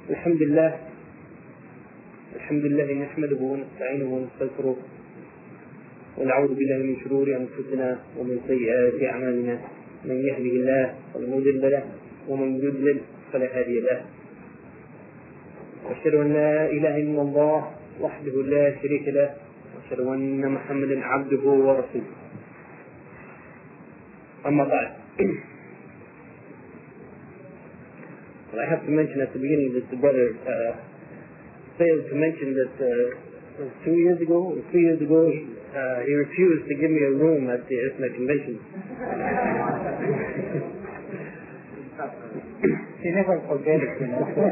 الحمد لله نحمده ونستعينه ونستغفره ونعوذ بالله من شرور أنفسنا ومن سيئات أعمالنا، من يهده الله فلا مضل له ومن يضلل فلا هادي له. أشهد أن لا إله إلا الله وحده لا شريك له، وأشهد أن محمدا عبده ورسوله. أما بعد, I have to mention at the beginning that the brother failed to mention that 2 years ago or 3 years ago he refused to give me a room at the ISNA convention. He never forget it,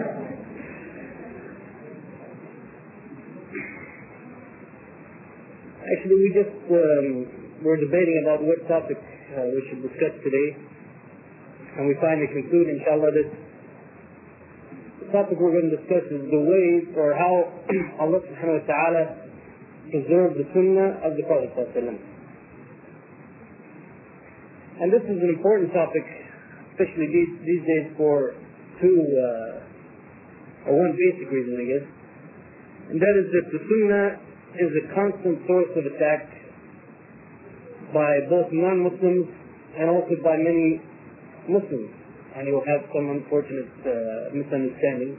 Actually, we just were debating about what topic we should discuss today, and we finally conclude, inshallah, that the topic we're going to discuss is the way or how Allah subhanahu wa ta'ala preserved the sunnah of the Prophet sallallahu alaihi wasallam. And this is an important topic, especially these days, for one basic reason, I guess, and that is that the sunnah is a constant source of attack by both non-Muslims and also by many Muslims, and you'll have some unfortunate misunderstanding.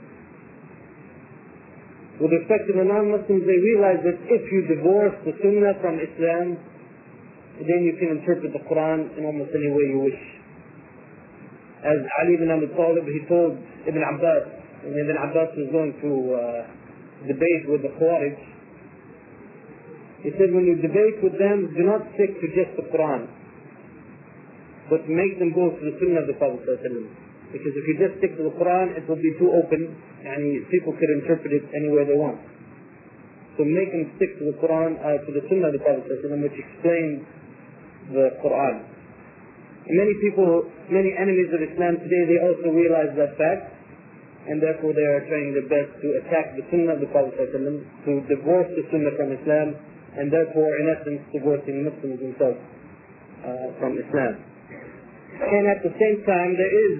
With respect to the non-Muslims, they realize that if you divorce the Sunnah from Islam, then you can interpret the Quran in almost any way you wish. As Ali ibn Abi Talib, he told Ibn Abbas, and Ibn Abbas was going to debate with the Khawarij, he said, when you debate with them, do not stick to just the Quran, but make them go to the Sunnah of the Prophet ﷺ. Because if you just stick to the Quran, it will be too open, and people could interpret it any way they want. So make them stick to the Quran, to the Sunnah of the Prophet ﷺ, which explains the Quran. And many enemies of Islam today, they also realize that fact, and therefore they are trying their best to attack the Sunnah of the Prophet ﷺ, to divorce the Sunnah from Islam, and therefore, in essence, divorcing Muslims themselves from Islam. And at the same time,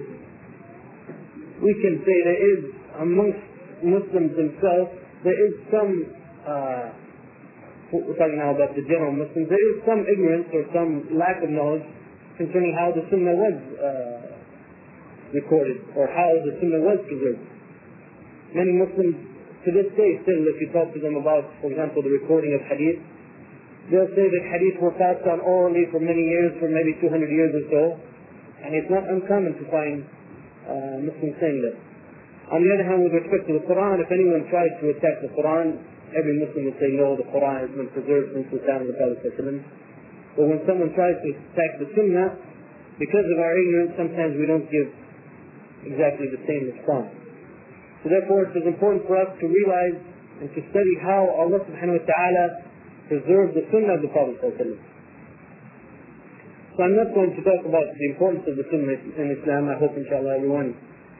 we can say there is, amongst Muslims themselves, there is some, we're talking now about the general Muslims, there is some ignorance or some lack of knowledge concerning how the Sunnah was recorded, or how the Sunnah was preserved. Many Muslims, to this day, still, if you talk to them about, for example, the recording of hadith, they'll say that hadith were passed on orally for many years, for maybe 200 years or so, and it's not uncommon to find Muslims saying that. On the other hand, with respect to the Quran, if anyone tries to attack the Quran, every Muslim will say, no, the Quran has been preserved since the time of the Prophet ﷺ. But when someone tries to attack the Sunnah, because of our ignorance, sometimes we don't give exactly the same response. So therefore, it is important for us to realize and to study how Allah subhanahu wa ta'ala preserved the Sunnah of the Prophet ﷺ. So I'm not going to talk about the importance of the Sunnah in Islam. I hope, inshallah, everyone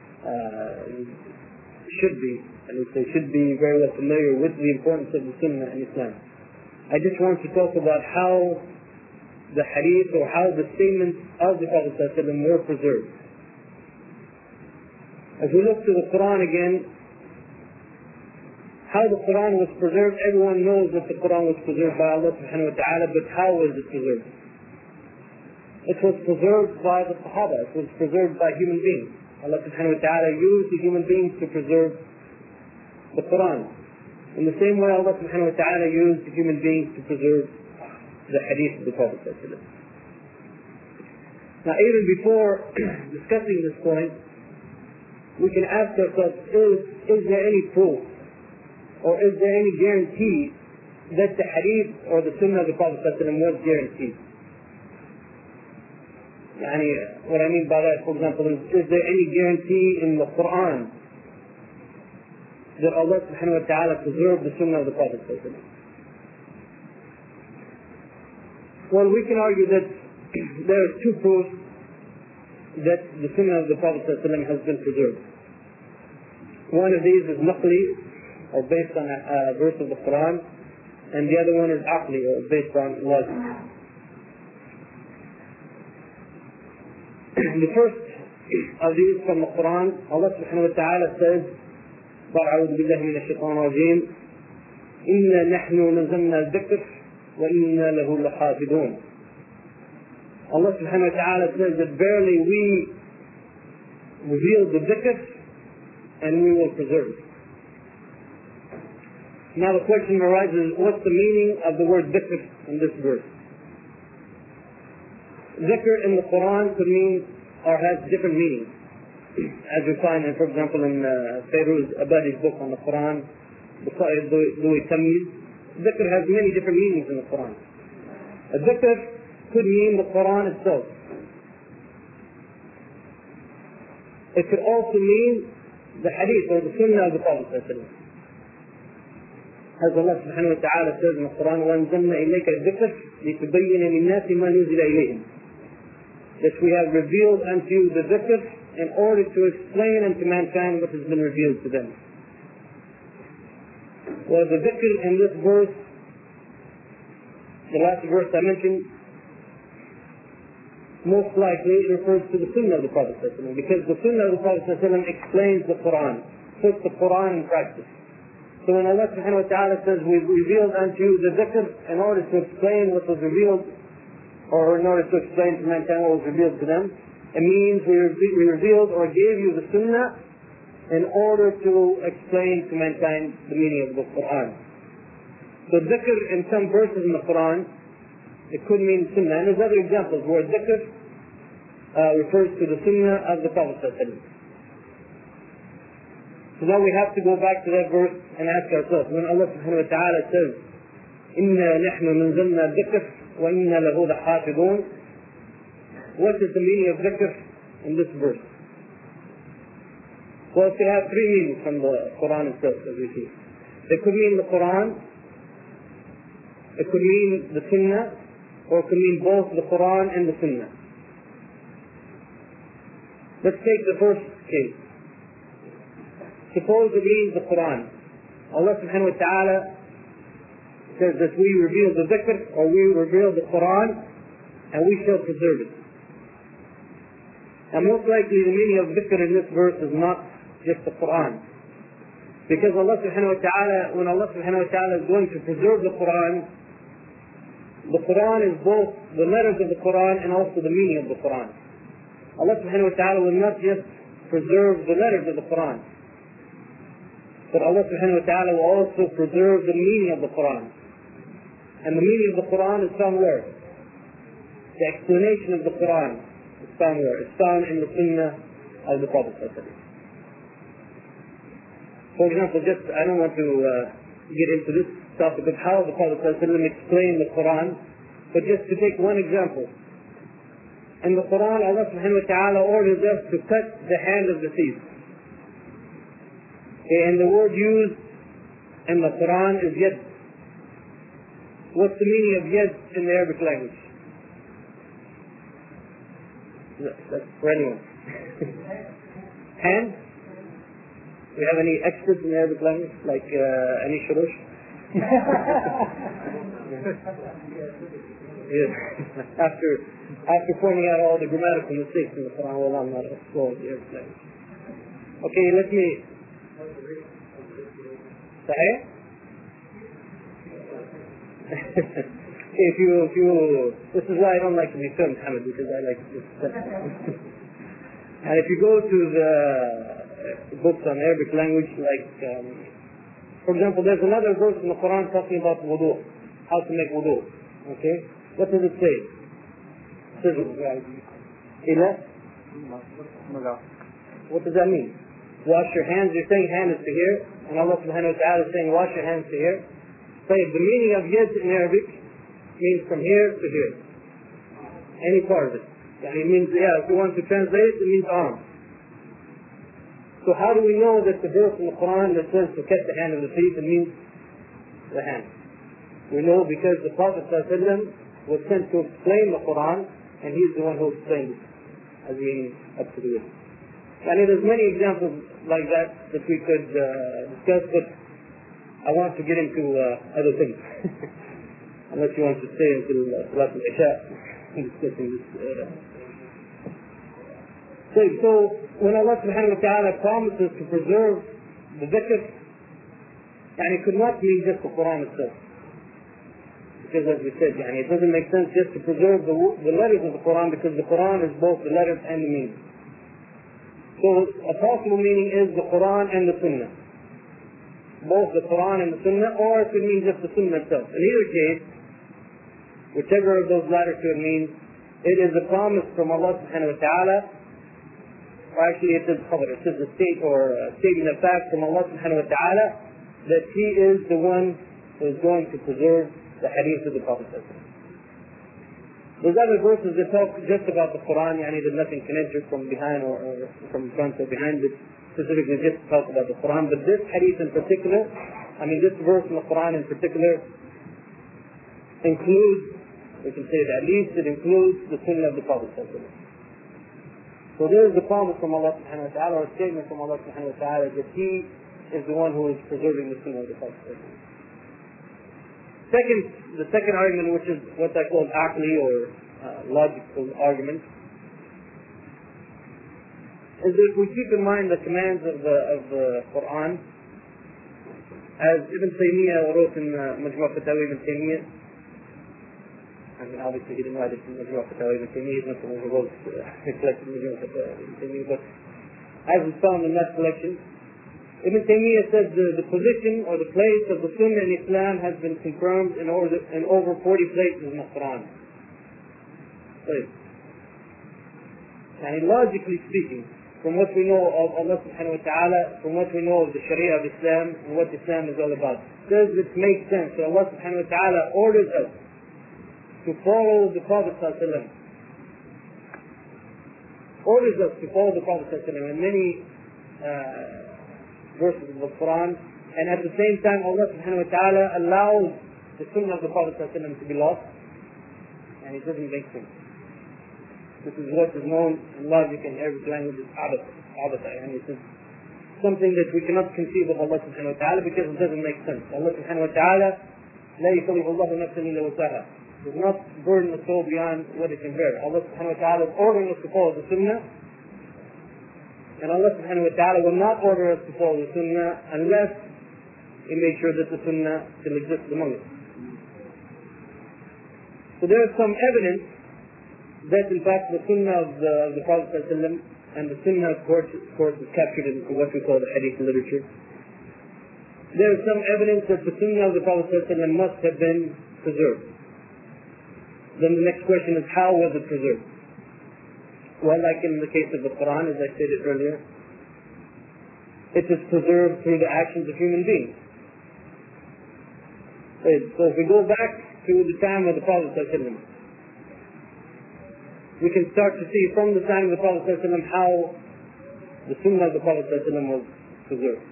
should be very well familiar with the importance of the Sunnah in Islam. I just want to talk about how the hadith or how the statements of the Prophet ﷺ were preserved. As we look to the Quran again, how the Quran was preserved, everyone knows that the Quran was preserved by Allah subhanahu wa ta'ala, but how was it preserved? It was preserved by the Sahaba, it was preserved by human beings. Allah subhanahu wa ta'ala used the human beings to preserve the Quran. In the same way, Allah subhanahu wa ta'ala used the human beings to preserve the hadith of the Prophet ﷺ. Now, even before discussing this point, we can ask ourselves, is there any proof or is there any guarantee that the hadith or the Sunnah of the Prophet ﷺ was guaranteed? What I mean by that, for example, is there any guarantee in the Quran that Allah subhanahu wa ta'ala preserved the Sunnah of the Prophet ﷺ? Well, we can argue that there are two proofs that the Sunnah of the Prophet ﷺ has been preserved. One of these is naqli, or based on a verse of the Quran, and the other one is aqli, or based on logic. The first of these from the Quran, Allah subhanahu wa ta'ala says, أعوذ بالله من الشيطان الرجيم. إنا نحن نزلنا الذكر وإنا له لحافظون. Allah subhanahu wa ta'ala says that verily we revealed the dhikr and we will preserve it. Now the question arises, what's the meaning of the word dhikr in this verse? Dhikr in the Quran could mean or has different meanings. As we find, for example, in Fairuz Abadi's book on the Quran, Louis Tamiz, dhikr has many different meanings in the Quran. A dhikr could mean the Quran itself. It could also mean the hadith or the sunnah of the Prophet. As Allah subhanahu wa ta'ala says in the Quran, وَأَنزَلْنَا إِلَيْكَ الذِّكْرَ لِتُبَيِّنَ لِلنَّاسِ مَا نُزِلَ إِلَيْهِمْ. That we have revealed unto you the dhikr in order to explain unto mankind what has been revealed to them. Well, the dhikr in this verse, the last verse I mentioned, most likely refers to the sunnah of the Prophet ﷺ, because the sunnah of the Prophet ﷺ explains the Quran, puts the Quran in practice. So when Allah subhanahu wa ta'ala says we've revealed unto you the dhikr in order to explain what was revealed, or in order to explain to mankind what was revealed to them, it means we revealed or gave you the sunnah in order to explain to mankind the meaning of the Quran. So dhikr in some verses in the Quran, it could mean sunnah. And there's other examples where dhikr refers to the sunnah of the Prophet. So now we have to go back to that verse and ask ourselves, when Allah subhanahu wa ta'ala says, إِنَّا نَحْنُ نَنزَلْنَا الذِّكْرَ وَإِنَّا لَهُ لَحَافِظُونَ, what is the meaning of dhikr in this verse? Well, it could have three meanings from the Quran itself, as we see. It could mean the Quran, it could mean the sunnah, or it could mean both the Quran and the sunnah. Let's take the first case. Suppose it means the Quran. Allah subhanahu wa ta'ala says that we reveal the dhikr, or we reveal the Quran, and we shall preserve it. And most likely the meaning of dhikr in this verse is not just the Quran. Because Allah subhanahu wa ta'ala, when Allah subhanahu wa ta'ala is going to preserve the Quran is both the letters of the Quran and also the meaning of the Quran. Allah subhanahu wa ta'ala will not just preserve the letters of the Quran, but Allah subhanahu wa ta'ala will also preserve the meaning of the Quran. And the meaning of the Quran is found where? The explanation of the Quran is found where? It's found in the sunnah of the Prophet. For example, I don't want to get into this topic of how the Prophet explained the Quran, but just to take one example. In the Quran, Allah subhanahu wa ta'ala orders us to cut the hand of the thief. And the word used in the Quran is yad. What's the meaning of yad in the Arabic language? That's for anyone. Hand? Do you have any experts in the Arabic language, like any shurush? Yes. After pointing out all the grammatical mistakes in the Quran, well, I'm not explore the Arabic language. Okay, let me. Sahih? If you, this is why I don't like to be filmed, Hamid, because I like to. And if you go to the books on Arabic language, like, for example, there's another verse in the Quran talking about wudu, how to make wudu. Okay, what does it say? It says, what does that mean? Wash your hands. You're saying hand is to here, and Allah subhanahu wa ta'ala is saying wash your hands to here. So the meaning of yad in Arabic means from here to here. Any part of it. It means, if you want to translate it, it means arm. So how do we know that the verse in the Quran that says to cut the hand of the thief, it means the hand? We know because the Prophet ﷺ was sent to explain the Quran, and he's the one who explained it, as we up to do it. And there's many examples like that we could discuss, but I want to get into other things. Unless you want to stay until Salat al-Isha discussing this. So when Allah subhanahu wa ta'ala promises to preserve the dhikr could not mean just the Quran itself. Because as we said, it doesn't make sense just to preserve the letters of the Quran, because the Quran is both the letters and the meaning. So a possible meaning is the Quran and the Sunnah. Both the Quran and the Sunnah, or it could mean just the Sunnah itself. In either case, whichever of those latter two it means, it is a promise from Allah subhanahu wa ta'ala, or actually it is a state or a statement of fact from Allah subhanahu wa ta'ala that He is the one who is going to preserve the hadith of the Prophet. Those other verses that talk just about the Quran, that nothing can enter from behind or from front or behind it, specifically just talk about the Quran. But this hadith in particular, this verse in the Quran in particular, includes, we can say that at least it includes the Sunnah of the Prophet. So there is a promise from Allah subhanahu wa ta'ala, or a statement from Allah subhanahu wa ta'ala, that He is the one who is preserving the Sunnah of the Prophet. The second argument, which is what I call aqli or logical argument, is that we keep in mind the commands of the Quran, as Ibn Taymiyyah wrote in Majmu' Fatawa Ibn Taymiyyah. Obviously he didn't write it in Majmu' Fatawa Ibn Taymiyyah, he's not the one who wrote collected Majmu' Fatawa Ibn Taymiyyah, but as is found in that collection, Ibn Taymiyyah said the position or the place of the Sunnah in Islam has been confirmed in over 40 places in the Quran. Logically speaking, from what we know of Allah subhanahu wa ta'ala, from what we know of the Sharia of Islam and what Islam is all about, does it make sense that Allah subhanahu wa ta'ala orders us to follow the Prophet sallallahu alaihi wasallam, orders us to follow the Prophet sallallahu alaihi wasallam in many verses of the Quran, and at the same time Allah subhanahu wa ta'ala allows the Sunnah of the Prophet sallallahu alaihi wasallam to be lost? And it doesn't make sense. This is what is known in logic and Arabic language as abata, and it's something that we cannot conceive of Allah subhanahu wa ta'ala because it doesn't make sense. Allah subhanahu wa ta'ala la yukallifu Allahu nafsan illa wus'aha, does not burden the soul beyond what it can bear. Allah subhanahu wa ta'ala is ordering us to follow the Sunnah, and Allah subhanahu wa ta'ala will not order us to follow the Sunnah unless He makes sure that the Sunnah still exists among us. So there is some evidence that in fact the Sunnah of the Prophet ﷺ, and the Sunnah of course is captured in what we call the Hadith literature. There is some evidence that the Sunnah of the Prophet ﷺ must have been preserved. Then the next question is, how was it preserved? Well, like in the case of the Quran, as I stated earlier, it is preserved through the actions of human beings. So if we go back to the time of the Prophet ﷺ, we can start to see from the time of the Prophet ﷺ how the Sunnah of the Prophet ﷺ was preserved.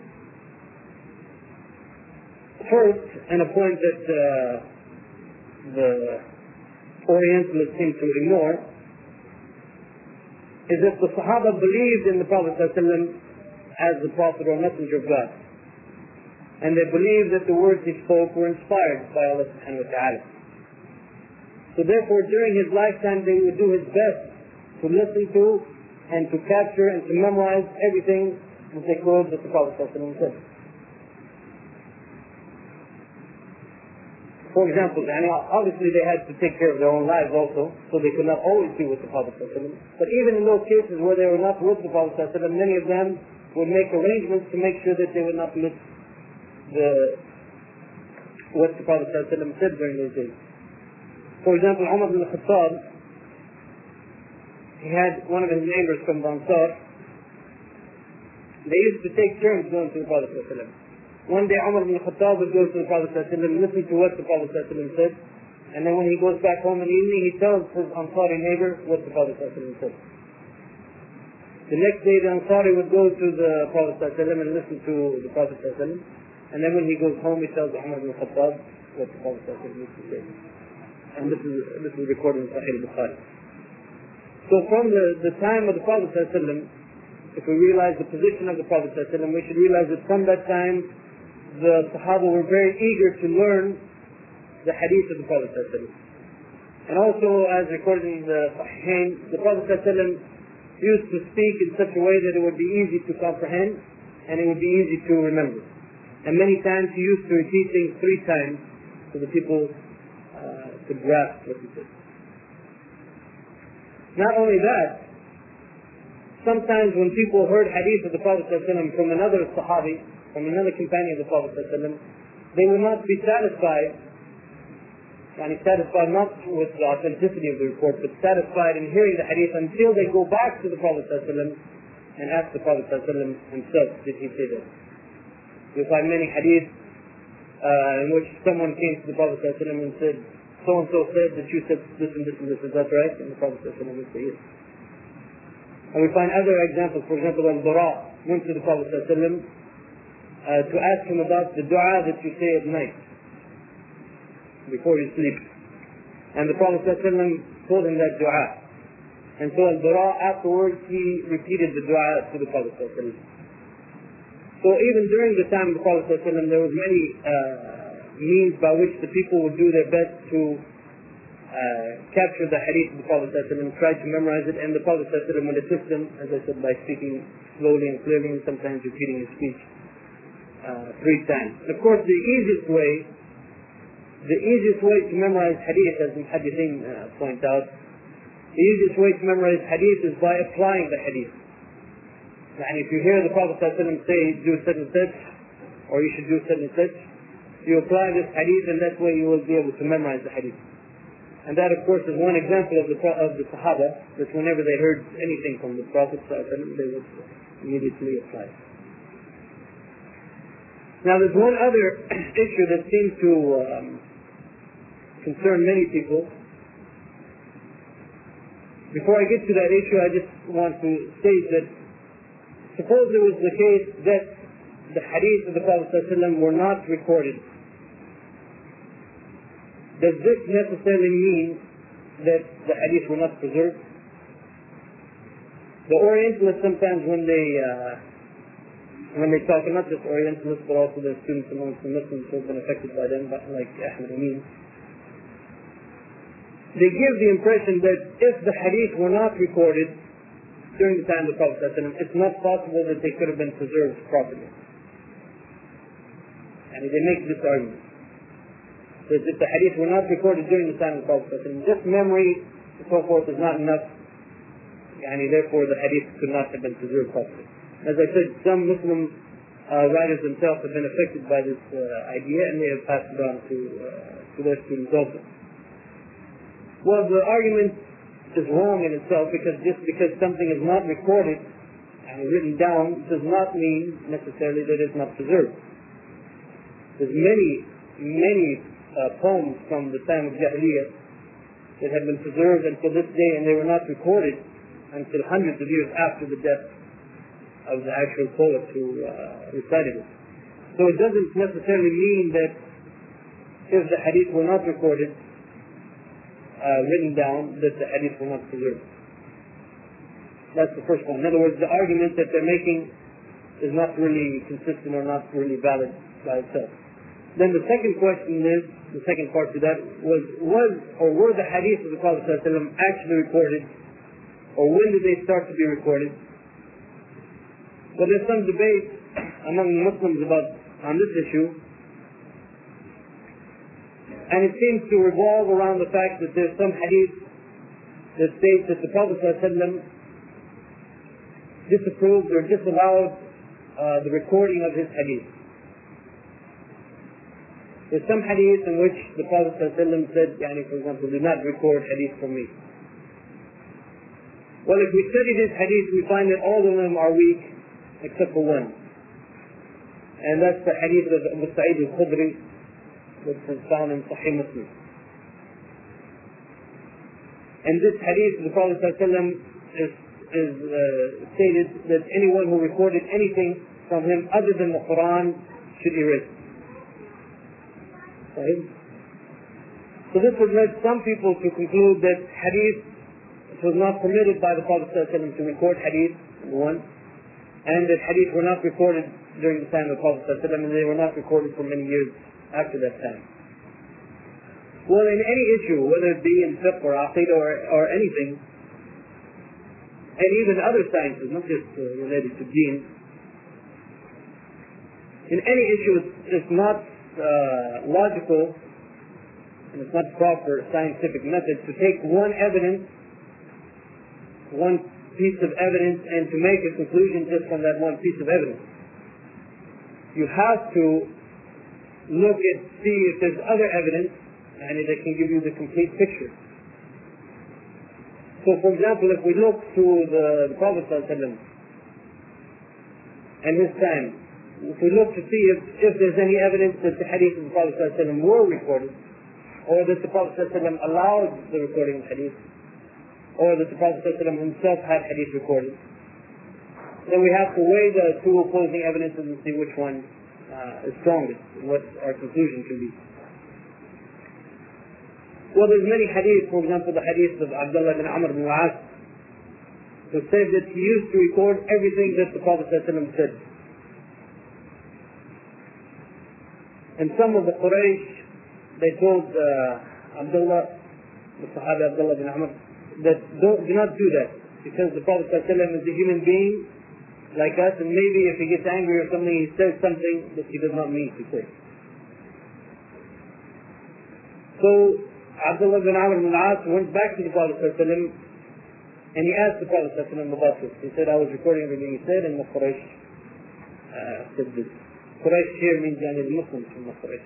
First, and a point that the Orientalists seem to ignore, is that the Sahaba believed in the Prophet ﷺ as the Prophet or Messenger of God. And they believed that the words he spoke were inspired by Allah subhanahu wa ta'ala. So therefore, during his lifetime, they would do his best to listen to and to capture and to memorize everything that they could that the Prophet ﷺ said. For example, obviously they had to take care of their own lives also, so they could not always be with the Prophet ﷺ. But even in those cases where they were not with the Prophet ﷺ, many of them would make arrangements to make sure that they would not miss what the Prophet ﷺ said during those days. For example, Umar ibn al-Khattab, he had one of his neighbors from the Ansar. They used to take turns going to the Prophet ﷺ. One day Umar ibn al-Khattab would go to the Prophet ﷺ, listen to what the Prophet ﷺ said, and then when he goes back home in the evening, he tells his Ansari neighbor what the Prophet ﷺ said. The next day the Ansari would go to the Prophet ﷺ and listen to the Prophet ﷺ, and then when he goes home, he tells Umar ibn al-Khattab what the Prophet ﷺ used to say. And this is recorded in Sahih al-Bukhari. So from the time of the Prophet ﷺ, if we realize the position of the Prophet ﷺ, we should realize that from that time, the Sahaba were very eager to learn the hadith of the Prophet ﷺ. And also, as recorded in the Sahihain, the Prophet ﷺ used to speak in such a way that it would be easy to comprehend, and it would be easy to remember. And many times he used to repeat things 3 times so the people could grasp what he said. Not only that, sometimes when people heard hadith of the Prophet ﷺ from another Sahabi, from another companion of the Prophet ﷺ, they would not be satisfied, and satisfied not with the authenticity of the report, but satisfied in hearing the hadith until they go back to the Prophet ﷺ and ask the Prophet ﷺ himself, did he say that? You'll find many hadith in which someone came to the Prophet ﷺ and said, so-and-so said that you said this and this and this, is that right? And the Prophet ﷺ would say yes. And we find other examples. For example, Al-Bara went to the Prophet ﷺ to ask him about the dua that you say at night before you sleep. And the Prophet ﷺ told him that dua. And so Al-Bara afterwards he repeated the dua to the Prophet ﷺ. So even during the time of the Prophet ﷺ, there was many means by which the people would do their best to capture the hadith of the Prophet ﷺ, try to memorize it, and the Prophet ﷺ would assist them, as I said, by speaking slowly and clearly, and sometimes repeating his speech 3 times. Of course, the easiest way to memorize hadith, as the Muhaddithin point out, the easiest way to memorize hadith is by applying the hadith. And if you hear the Prophet ﷺ say, do such and such, or you should do such and such, you apply this hadith, and that way you will be able to memorize the hadith. And that, of course, is one example of the Sahaba, that whenever they heard anything from the Prophet ﷺ, they would immediately apply it. Now, there's one other issue that seems to concern many people. Before I get to that issue, I just want to state that suppose it was the case that the hadith of the Prophet ﷺ were not recorded. Does this necessarily mean that the hadith were not preserved? The Orientalists sometimes when they talk, and not just Orientalists but also the students amongst the Muslims who have been affected by them, like Ahmed Amin, they give the impression that if the hadith were not recorded during the time of the Prophet ﷺ, it's not possible that they could have been preserved properly. And they make this argument that if the hadith were not recorded during the time of the Prophet ﷺ, just memory and so forth is not enough, and therefore the hadith could not have been preserved properly. As I said, some Muslim writers themselves have been affected by this idea, and they have passed it on to their students also. Well, the argument is wrong in itself, because just because something is not recorded and written down does not mean necessarily that it's not preserved. There's many poems from the time of Jahiliyyah that have been preserved until this day, and they were not recorded until hundreds of years after the death of the actual poet who recited it. So it doesn't necessarily mean that if the hadith were not recorded, written down, that the hadith were not preserved. That's the first one. In other words, the argument that they're making is not really consistent or not really valid by itself. Then the second question is, the second part to that was or were the hadith of the Prophet ﷺ actually recorded, or when did they start to be recorded? Well, there's some debate among Muslims on this issue, and it seems to revolve around the fact that there's some hadith that states that the Prophet ﷺ disapproved or disallowed the recording of his hadith. There's some hadith in which the Prophet ﷺ said, for example, do not record hadith from me. Well, if we study this hadith, we find that all of them are weak except for one. And that's the hadith of Abu Sa'id al-Khudri, which is found in Sahih Muslim. And this hadith of the Prophet ﷺ is stated that anyone who recorded anything from him other than the Quran should erase. Right? So this would lead some people to conclude that hadith, it was not permitted by the Prophet ﷺ to record hadith, one, and that hadith were not recorded during the time of the Prophet ﷺ, and they were not recorded for many years after that time. Well, in any issue, whether it be in fiqh or aqidah or anything, and even other sciences, not just related to deen, in any issue, it's not logical and it's not proper scientific method to take one piece of evidence and to make a conclusion just from that one piece of evidence. You have to look and see if there's other evidence and that can give you the complete picture. So for example, if we look to the Prophet ﷺ and his time, if we look to see if there's any evidence that the hadith of the Prophet ﷺ were recorded, or that the Prophet ﷺ allowed the recording of hadith, or that the Prophet ﷺ himself had hadith recorded, then we have to weigh the two opposing evidences and see which one is strongest, what our conclusion can be. Well, there's many hadith, for example, the hadith of Abdullah bin Amr bin al-As, who said that he used to record everything that the Prophet ﷺ said. And some of the Quraysh, they told Abdullah, the Sahabi Abdullah bin Amr, that do not do that, because the Prophet ﷺ is a human being like us, and maybe if he gets angry or something, he says something that he does not mean to say. So Abdullah bin Amr bin al-As went back to the Prophet ﷺ and he asked the Prophet ﷺ about this. He said, I was recording everything he said, and the Quraysh said this. Quraysh here means the Muslims from the Quraysh.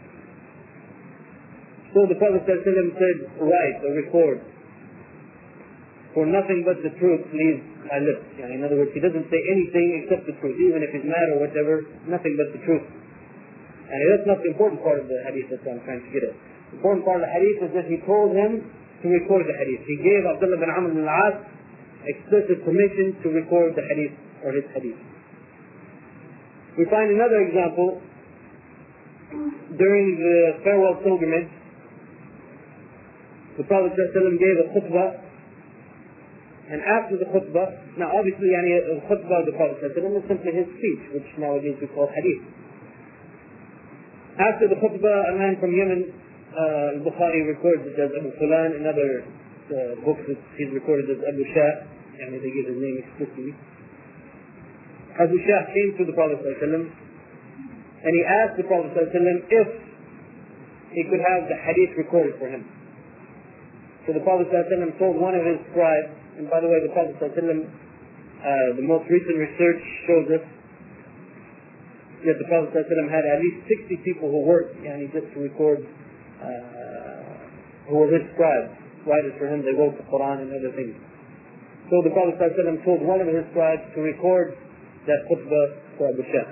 So the Prophet ﷺ said, write or record, for nothing but the truth leaves my lips. In other words, he doesn't say anything except the truth, even if he's mad or whatever, nothing but the truth. And that's not the important part of the hadith that I'm trying to get at. The important part of the hadith is that he told him to record the hadith. He gave Abdullah bin Amr bin al-As explicit permission to record the hadith or his hadith. We find another example during the farewell pilgrimage. The Prophet ﷺ gave a khutbah, and after the khutbah, now obviously the khutbah of the Prophet ﷺ is simply his speech, which nowadays we call hadith. After the khutbah, a man from Yemen, Bukhari records it as Abu Fulan. In other books he's recorded as Abu Shah, and they give his name explicitly. Abu Shah came to the Prophet ﷺ and he asked the Prophet ﷺ if he could have the hadith recorded for him. So the Prophet ﷺ told one of his scribes, and by the way, the Prophet ﷺ, the most recent research shows us that the Prophet ﷺ had at least 60 people who worked just to record, who were his scribes, writers for him. They wrote the Quran and other things. So the Prophet ﷺ told one of his scribes to record that khutbah for Abu Shah.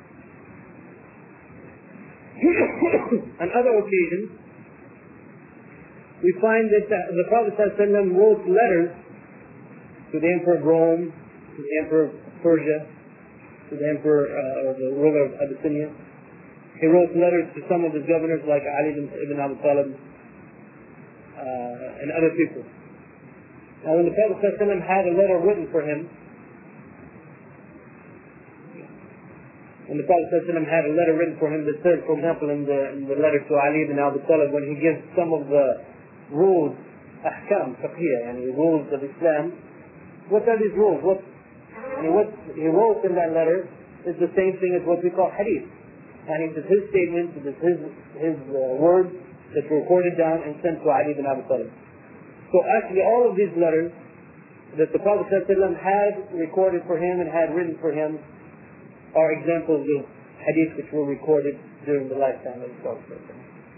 On other occasions, we find that the Prophet ﷺ wrote letters to the Emperor of Rome, to the Emperor of Persia, to the Emperor or the ruler of Abyssinia. He wrote letters to some of his governors like Ali ibn Abi Talib and other people. Now when the Prophet ﷺ had a letter written for him, that said, for example, in the letter to Ali ibn Abi Talib, when he gives some of the rules, ahkam, fiqhiyya, rules of Islam, what are these rules? What he wrote in that letter is the same thing as what we call hadith. And it is his statements, it is his words that were recorded down and sent to Ali ibn Abi Talib. So actually all of these letters that the Prophet ﷺ had recorded for him and had written for him are examples of hadith which were recorded during the lifetime of the Prophet ﷺ.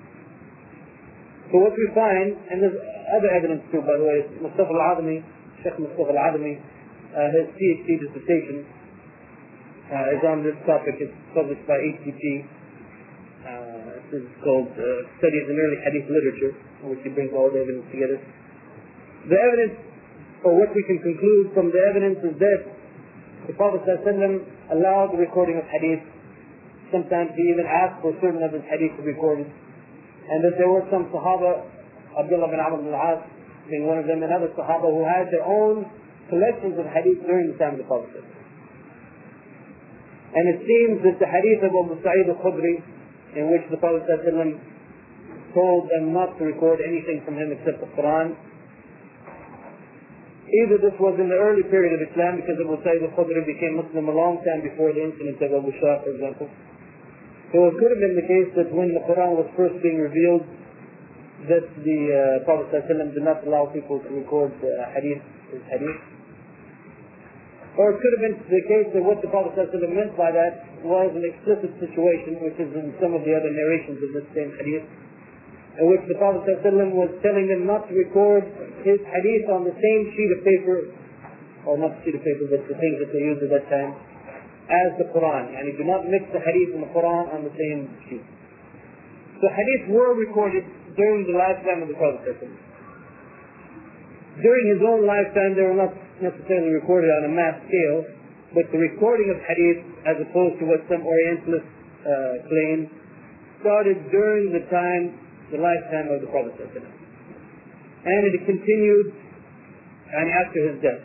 So what we find, and there's other evidence too, by the way, Mustafa al-Adami, Sheikh Mustafa al-Adami, his PhD dissertation is on this topic. It's published by HTT. This is called Studies in Early Hadith Literature, in which he brings all the evidence together. The evidence, or what we can conclude from the evidence, is that the Prophet ﷺ allowed the recording of hadith. Sometimes he even asked for certain of his hadith to be recorded. And that there were some Sahaba, Abdullah bin Amr bin al-As being one of them, and other Sahaba who had their own collections of hadith during the time of the Prophet. And it seems that the hadith of Abu Sa'id al-Khudri, in which the Prophet ﷺ told them not to record anything from him except the Quran, either this was in the early period of Islam, because Abu Sa'id al-Khudri became Muslim a long time before the incident of Abu Shah, for example, So it could have been the case that when the Quran was first being revealed, that the Prophet ﷺ did not allow people to record his hadith. Or it could have been the case that what the Prophet ﷺ meant by that was an explicit situation, which is in some of the other narrations of this same hadith, in which the Prophet ﷺ was telling them not to record his hadith on the same sheet of paper, or not sheet of paper, but the things that they used at that time, as the Quran. And do not mix the hadith and the Quran on the same sheet. So hadith were recorded during the lifetime of the Prophet ﷺ. During his own lifetime, they were not necessarily recorded on a mass scale, but the recording of hadith, as opposed to what some Orientalists claim, started during the lifetime of the Prophet ﷺ. And it continued after his death.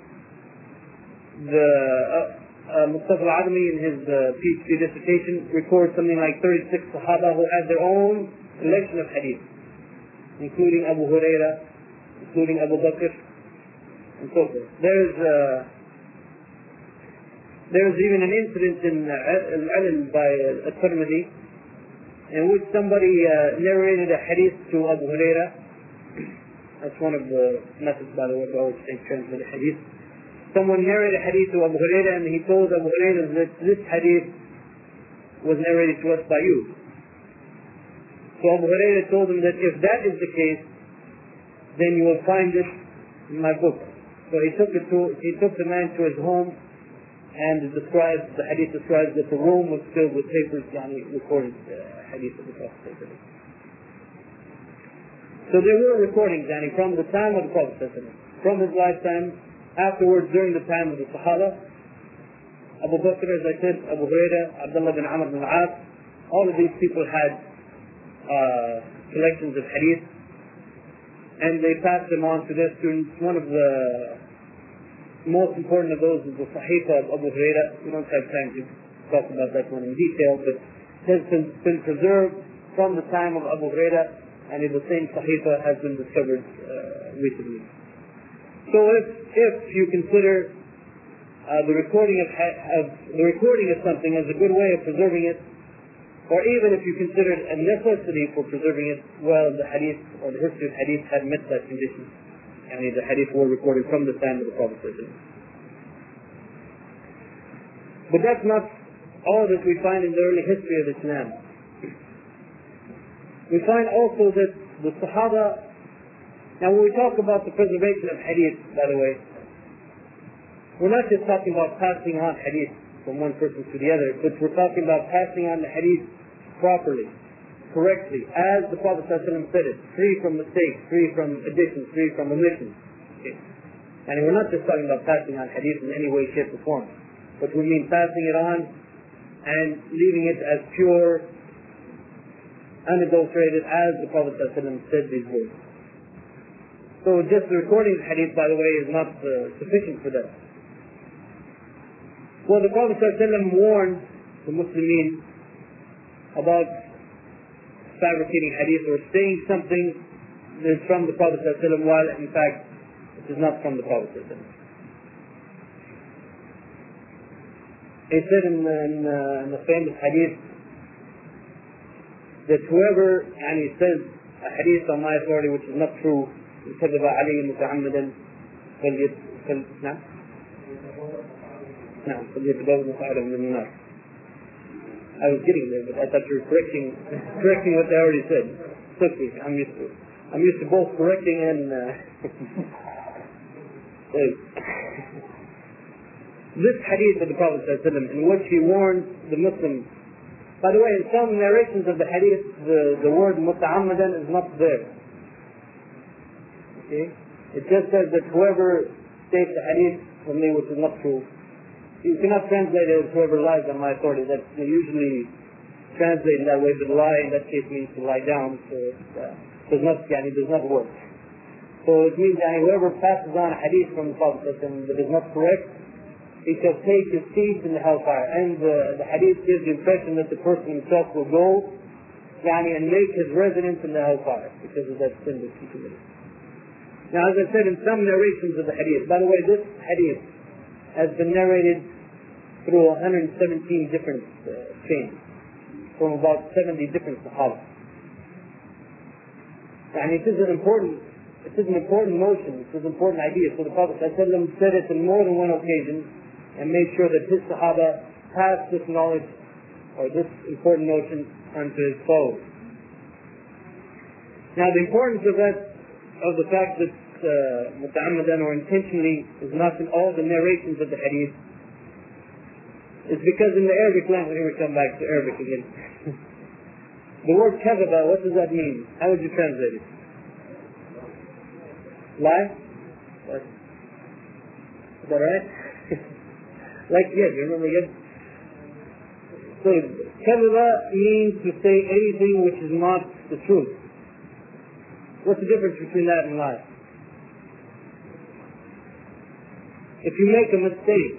The Mustafa al-Adami in his PhD dissertation records something like 36 Sahaba who had their own collection of hadith, including Abu Huraira, including Abu Bakr, and so forth. There's even an incident in Al-Ilm by Al-Tirmidhi in which somebody narrated a hadith to Abu Huraira. That's one of the methods, by the way, to always translate a hadith. Someone narrated a hadith to Abu Huraira, and he told Abu Huraira that this hadith was narrated to us by you. So Abu Huraira told him that if that is the case, then you will find it in my book. So he took the man to his home, and the hadith describes that the room was filled with papers, recorded hadith of the Prophet. So there were recordings, from the time of the Prophet, from his lifetime, afterwards during the time of the Sahaba, Abu Bakr, as I said, Abu Huraira, Abdullah bin Amr bin al-As, all of these people had collections of hadith, and they passed them on to their students. One of the most important of those is the Sahifa of Abu Huraira. We don't have time to talk about that one in detail, but it has been preserved from the time of Abu Huraira, and the same Sahifa has been discovered recently. So if you consider the recording of something as a good way of preserving it, or even if you consider it a necessity for preserving it, well, the hadith or the history of hadith had met that condition. The hadith were recorded from the time of the Prophet. But that's not all that we find in the early history of Islam. We find also that the Sahaba. Now, when we talk about the preservation of hadith, by the way, we're not just talking about passing on hadith from one person to the other, but we're talking about passing on the hadith properly, correctly, as the Prophet ﷺ said it, free from mistakes, free from additions, free from omissions. Okay. And we're not just talking about passing on hadith in any way, shape, or form, but we mean passing it on and leaving it as pure, unadulterated as the Prophet ﷺ said these words. So just the recording of hadith, by the way, is not sufficient for that. Well, the Prophet ﷺ warned the Muslimin about fabricating hadith or saying something that is from the Prophet ﷺ while in fact it is not from the Prophet ﷺ. He said in the famous hadith that whoever says a hadith on my authority which is not true, كذب علي متعمدا فليتبوأ مقعده من النار. I was getting there, but I thought you were correcting what they already said. It's okay. I'm used to both correcting and this hadith of the Prophet ﷺ, in which he warned the Muslims. By the way, in some narrations of the hadith, the word muta'ammadan is not there. Okay? It just says that whoever states the hadith from me which is not true. You cannot translate it as whoever lies on my authority. That's usually translated that way, but lie in that case means to lie down, so it does not work. So it means that whoever passes on a hadith from the Prophet that is not correct, he shall take his seat in the hellfire. And the hadith gives the impression that the person himself will go and make his residence in the hellfire because of that sin that he committed. Now, as I said, in some narrations of the hadith, by the way, this hadith has been narrated through 117 different chains. from about 70 different Sahaba. And it is an important notion, it is an important idea. So the Prophet ﷺ said it on more than one occasion and made sure that his Sahaba passed this knowledge or this important notion onto his followers. Now the importance of the fact that muta'ammadan or intentionally is not in all the narrations of the hadith is because in the Arabic language, here we come back to Arabic again. The word kadhaba, what does that mean? How would you translate it? Lie? What? Is that right? Like yad, you remember yad? So kadhaba means to say anything which is not the truth. What's the difference between that and lie? If you make a mistake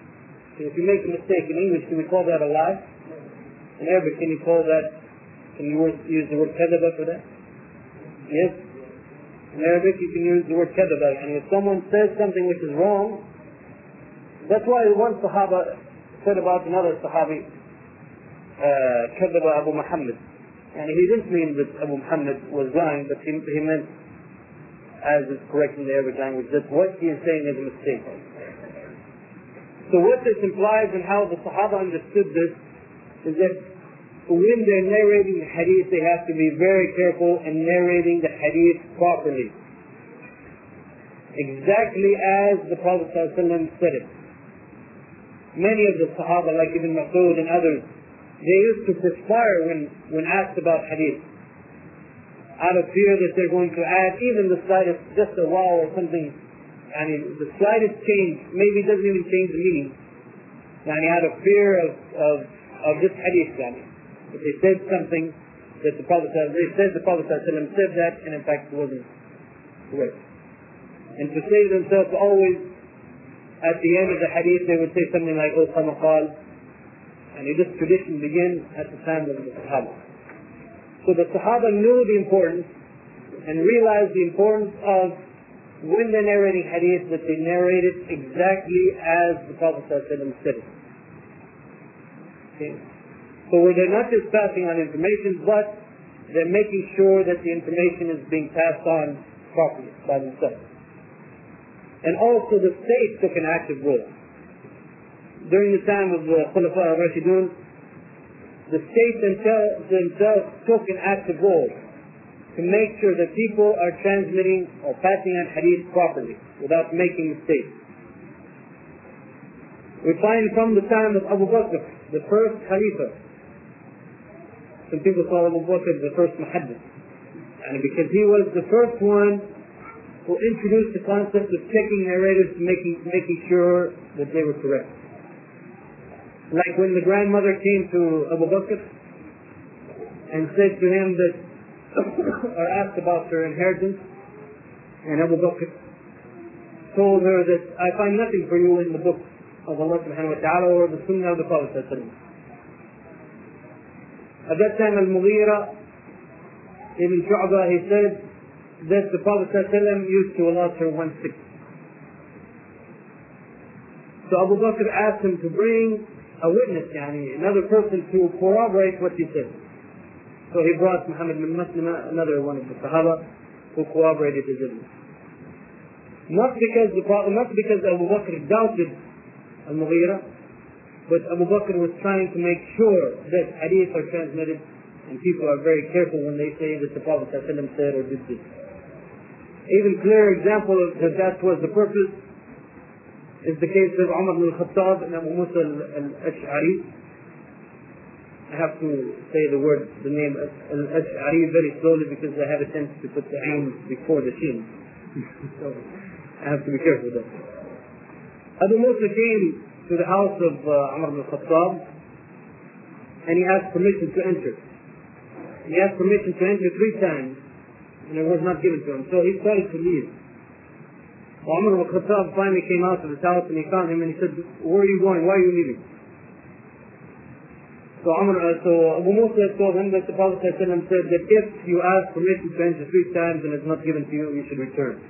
in English, can we call that a lie? In Arabic, can you use the word kadhaba for that? Yes? In Arabic, you can use the word kadhaba. And if someone says something which is wrong, that's why one Sahaba said about another Sahabi, kadhaba Abu Muhammad. And he didn't mean that Abu Muhammad was lying, but he meant, as is correct in the Arabic language, that what he is saying is a mistake. So what this implies and how the Sahaba understood this is that when they're narrating the hadith, they have to be very careful in narrating the hadith properly. Exactly as the Prophet ﷺ said it. Many of the Sahaba, like Ibn Mas'ud and others, they used to perspire when asked about hadith, out of fear that they're going to add even the slightest, just a wow or something, the slightest change, maybe it doesn't even change the meaning, out of fear of this hadith. If they said something that the Prophet said that, and in fact it wasn't correct. And to say to themselves always, at the end of the hadith, they would say something like, "Oh, kama qal." And this tradition began at the time of the Sahaba. So the Sahaba knew the importance and realized the importance of when they're narrating hadith, that they narrate it exactly as the Prophet said it. Okay. So they're not just passing on information, but they're making sure that the information is being passed on properly by themselves. And also the state took an active role. During the time of the Khulafa al-Rashidun, the state themselves took an active role to make sure that people are transmitting or passing on hadith properly without making mistakes. We find from the time of Abu Bakr, the first Khalifa, some people call Abu Bakr the first Muhaddith, and because he was the first one who introduced the concept of checking narrators, making sure that they were correct. Like when the grandmother came to Abu Bakr and said to him that, or asked about her inheritance, and Abu Bakr told her that I find nothing for you in the book of Allah subhanahu wa ta'ala or the Sunnah of the Prophet sallallahu alaihi wasallam. At that time, Al-Mughira ibn Shu'bah, he said that the Prophet sallallahu alaihi wasallam used to allot her 1/6. So Abu Bakr asked him to bring a witness, another person to corroborate what he said. So he brought Muhammad bin Maslama, another one of the Sahaba, who corroborated his evidence. Not because Abu Bakr doubted Al-Mughira, but Abu Bakr was trying to make sure that hadith are transmitted, and people are very careful when they say that the Prophet ﷺ said or did this. Even clear example of that was the purpose is the case of Umar ibn al-Khattab and Abu Musa al-Ash'ari. I have to say the name al-Ash'ari very slowly because I have a tendency to put the ain before the shin. So I have to be careful with that. Abu Musa came to the house of Umar ibn al-Khattab and he asked permission to enter. He asked permission to enter 3 times and it was not given to him. So he started to leave. Umar ibn al-Khattab finally came out of his house and he found him and he said, "Where are you going? Why are you leaving?" So Abu Musa told him that the Prophet ﷺ said that if you ask permission to enter 3 times and it's not given to you, you should return.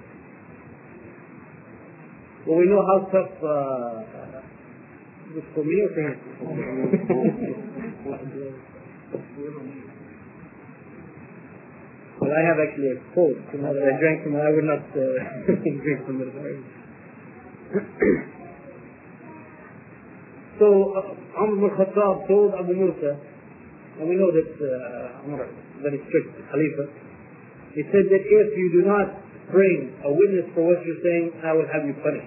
Well, we know how tough this for me or for him? I have actually a quote. Now that I drank from it, I would not drink from it. So Umar ibn Khattab told Abu Musa, and we know that Umar is very strict Khalifa. He said that if you do not bring a witness for what you're saying, I will have you punished.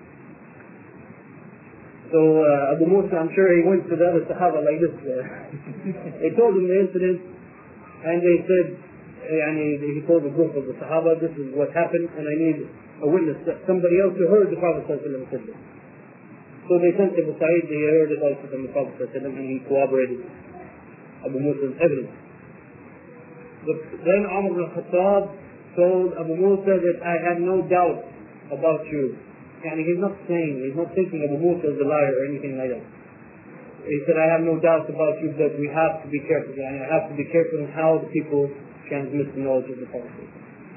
So Abu Musa, I'm sure he went to the other Sahaba like this. They told him the incident, and they said, he told a group of the Sahaba, this is what happened, and I need a witness, somebody else who heard the Prophet said this. So they sent Abu Sa'id, he heard it also from the Prophet and he corroborated Abu Musa's evidence. But then Umar ibn Khattab told Abu Musa that I have no doubt about you. And he's not thinking Abu Musa as a liar or anything like that. He said, I have no doubt about you, but we have to be careful. I have to be careful in how the people transmit the knowledge of the Prophet.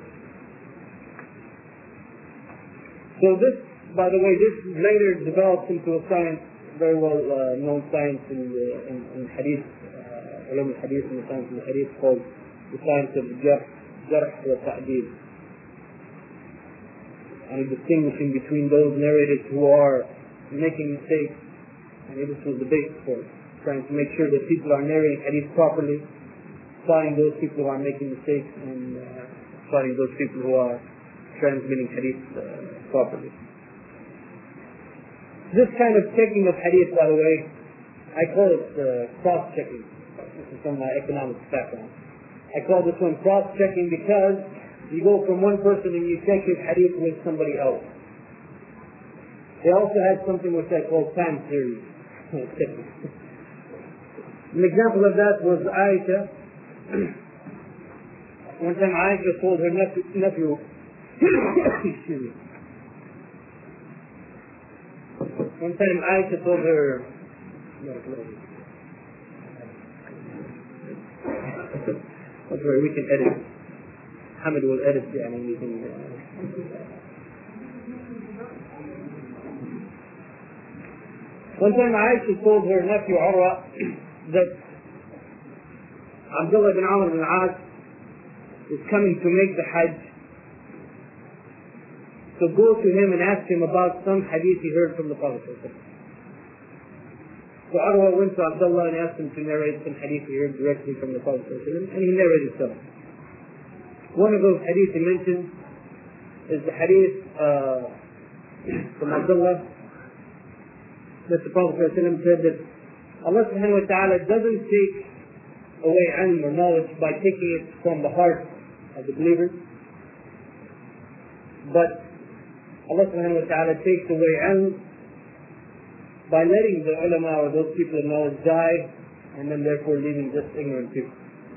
So this, by the way, this later developed into a science, very well known science in Hadith, Ulum al-Hadith, in the science of the Hadith, called the science of Jarh wa Ta'deel. And distinguishing between those narrators who are making mistakes, and this was the basis for trying to make sure that people are narrating Hadith properly, finding those people who are making mistakes, and finding those people who are transmitting Hadith properly. This kind of checking of Hadith, by the way, I call it cross-checking. This is from my economics background. I call this one cross-checking because you go from one person and you check his Hadith with somebody else. They also had something which I call time series checking. An example of that was Aisha. One time Aisha told her nephew excuse me. One time Aisha told her that's right, we can edit. Hamid will edit anything. One time Aisha told her nephew Urwa that Abdullah bin Amr bin al-As is coming to make the Hajj. So go to him and ask him about some hadith he heard from the Prophet. So Urwa went to Abdullah and asked him to narrate some hadith he heard directly from the Prophet, and he narrated some. One of those hadith he mentioned is the hadith from Abdullah that the Prophet said that Allah subhanahu wa ta'ala doesn't take away ilm or knowledge by taking it from the heart of the believers, but Allah subhanahu wa ta'ala takes away ilm by letting the ulama or those people of knowledge die, and then therefore leaving just ignorant people.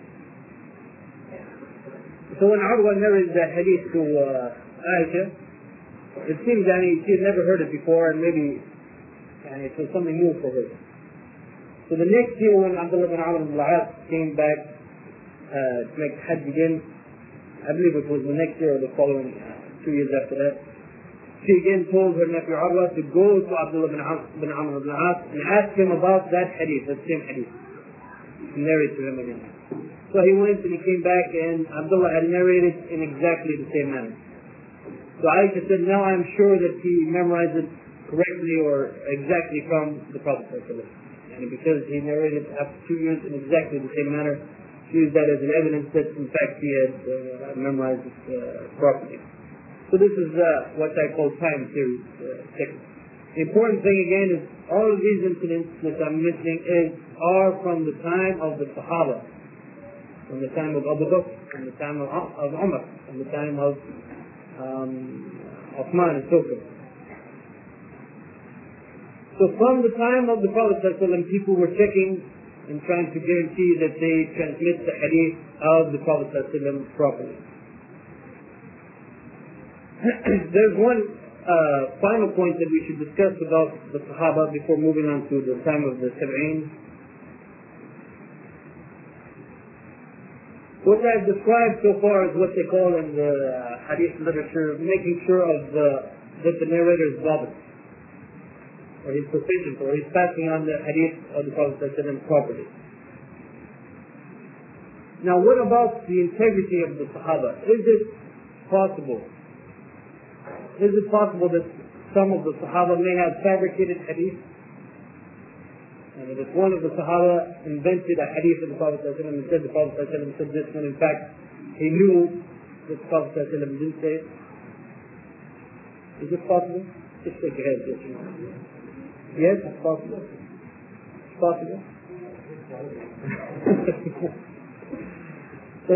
So when Urwa narrated that hadith to Aisha, it seems that she had never heard it before, and maybe it was something new for her. So the next year when Abdullah bin Amr bin al-As came back to make Hajj again, I believe it was the next year or the following 2 years after that, she again told her nephew Urwa to go to Abdullah bin Amr bin al-As and ask him about that hadith, that same hadith, and narrate to him again. So he went and he came back, and Abdullah had narrated in exactly the same manner. So Aisha said, now I'm sure that he memorized it correctly or exactly from the Prophet. And because he narrated after 2 years in exactly the same manner, she used that as an evidence that in fact he had memorized it properly. So this is what I call time series checking. The important thing again is all of these incidents that I'm mentioning are from the time of the Sahaba, from the time of Abu Bakr, from the time of Umar, from the time of Uthman and so forth. So from the time of the Prophet ﷺ, people were checking and trying to guarantee that they transmit the hadith of the Prophet ﷺ properly. There's one final point that we should discuss about the Sahaba before moving on to the time of the Tabi'een. What I've described so far is what they call in the hadith literature making sure of that the narrator is Babit, or he's proficient, or he's passing on the hadith of the Prophet ﷺ properly. Now what about the integrity of the Sahaba? Is it possible? Is it possible that some of the Sahaba may have fabricated hadith? And if one of the Sahaba invented a hadith of the Prophet ﷺ and said the Prophet ﷺ said this, when in fact he knew that the Prophet ﷺ didn't say it. Is it possible? Just shake your head. Yes, it's possible. It's possible. So,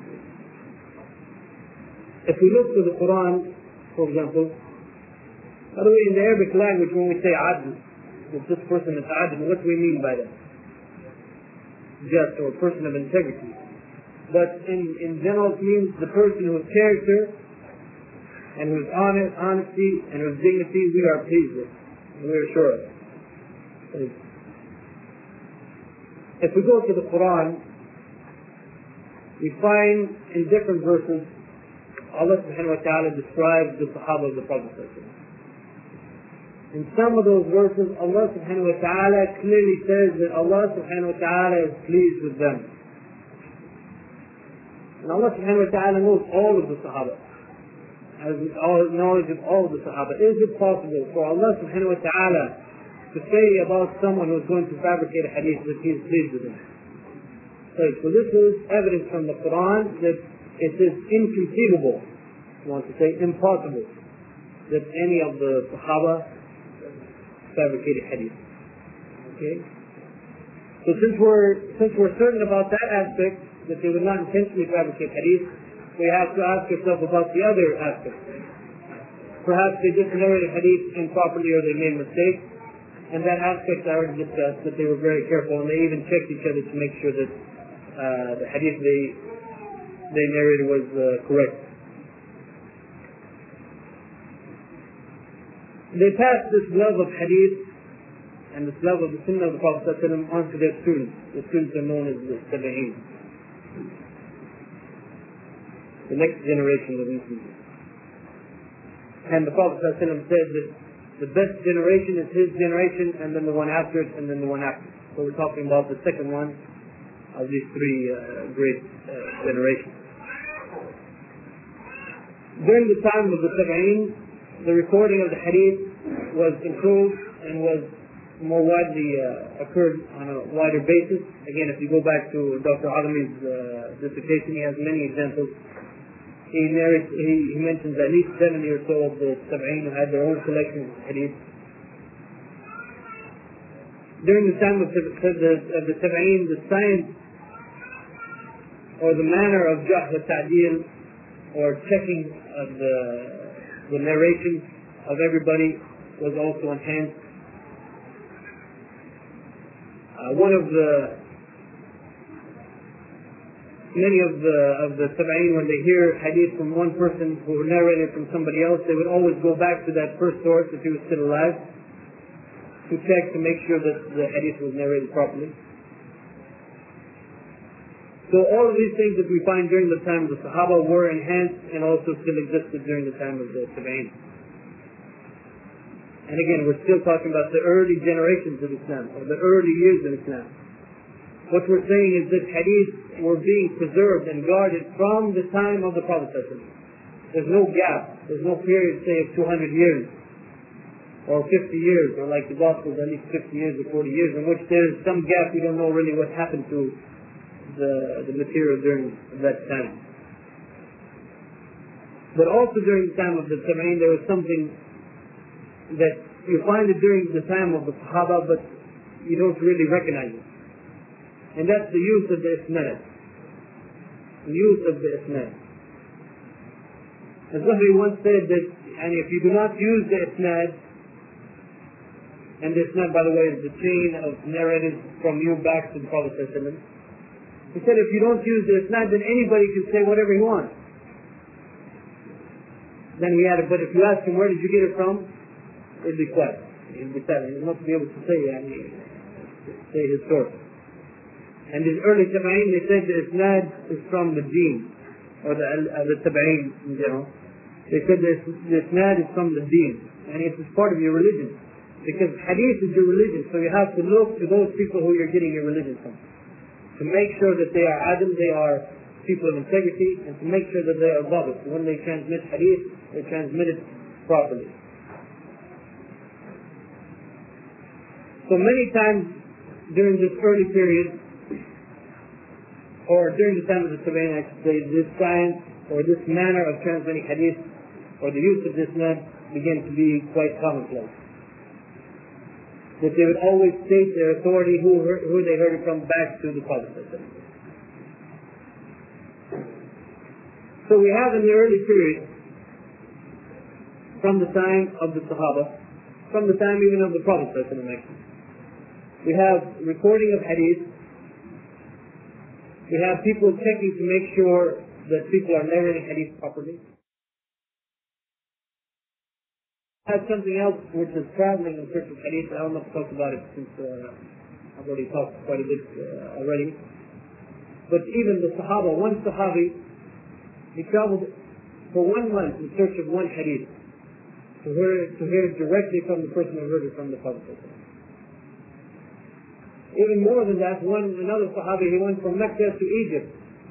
if we look to the Quran, for example, by the way, in the Arabic language, when we say adl, that this person is adl, what do we mean by that? Just, or a person of integrity. But in general, it means the person whose character and whose honesty and whose dignity we are pleased with, and we are sure of. If we go to the Quran, we find in different verses Allah subhanahu wa ta'ala describes the Sahaba of the Prophet. In some of those verses, Allah subhanahu wa ta'ala clearly says that Allah subhanahu wa ta'ala is pleased with them. And Allah subhanahu wa ta'ala knows all of the Sahaba, has knowledge of all of the Sahaba. Is it possible for Allah subhanahu wa ta'ala to say about someone who is going to fabricate a hadith that he is pleased with him? So this is evidence from the Quran that it is inconceivable, I want to say impossible, that any of the Sahaba fabricated hadith. Okay? So since we're certain about that aspect, that they would not intentionally fabricate hadith, we have to ask ourselves about the other aspect. Perhaps they just narrated hadith improperly or they made mistakes, and that aspect I already discussed, that they were very careful and they even checked each other to make sure that the hadith they narrated was correct. They passed this love of hadith and this love of the sunnah of the Prophet ﷺ on to their students. The students are known as the Tabi'een, the next generation of Muslims. And the Prophet ﷺ said that the best generation is his generation, and then the one after it, and then the one after it. So we're talking about the second one of these three great generations. During the time of the Tabi'een, the recording of the hadith was improved and was more widely occurred on a wider basis. Again, if you go back to Dr. Adami's dissertation, he has many examples. He mentions at least 70 or so of the Tabi'een who had their own collection of hadith. During the time of the Tabi'een, the science or the manner of Jarh wa Ta'deel, or checking of the narration of everybody, was also enhanced. Many of the Tabi'een, when they hear hadith from one person who narrated from somebody else, they would always go back to that first source if he was still alive to check to make sure that the hadith was narrated properly. So all of these things that we find during the time of the Sahaba were enhanced and also still existed during the time of the Tabi'een. And again, we're still talking about the early generations of Islam, or the early years of Islam. What we're saying is that hadith were being preserved and guarded from the time of the Prophet. There's no gap, there's no period, say, of 200 years, or 50 years, or like the Gospels, at least 50 years or 40 years, in which there's some gap, we don't know really what happened to the material during that time. But also during the time of the Tabi'een, there was something that you find it during the time of the Sahaba, but you don't really recognize it. And that's the use of the isnad. The use of the isnad. As Zuhri once said that, and if you do not use the isnad, and the isnad, by the way, is the chain of narrators from you back to the Prophet ﷺ, he said if you don't use the isnad, then anybody can say whatever he wants. Then he added, but if you ask him where did you get it from, he'll be quiet. He'll be silent. He'll not be able to say his source. And the early Tabi'een, they said the isnad is from the deen, or the Tabi'een in general. They said the isnad is from the deen, and it is part of your religion. Because hadith is your religion, so you have to look to those people who you're getting your religion from. to make sure that they are adil, they are people of integrity, and to make sure that they are dabit. When they transmit hadith, they transmit it properly. So many times during this early period, or during the time of the Tabi'in, I should say, this science or this manner of transmitting hadith or the use of this method began to be quite commonplace. That they would always state their authority, who they heard it from, back to the Prophet. So we have in the early period, from the time of the Sahaba, from the time even of the Prophet, we have recording of hadith. We have people checking to make sure that people are narrating hadith properly. We have something else which is traveling in search of hadith. I don't know if I talked about it since I've already talked quite a bit already. But even the Sahaba, one Sahabi, he traveled for 1 month in search of one hadith to hear it directly from the person who heard it from the Prophet. Even more than that, another Sahabi, he went from Mecca to Egypt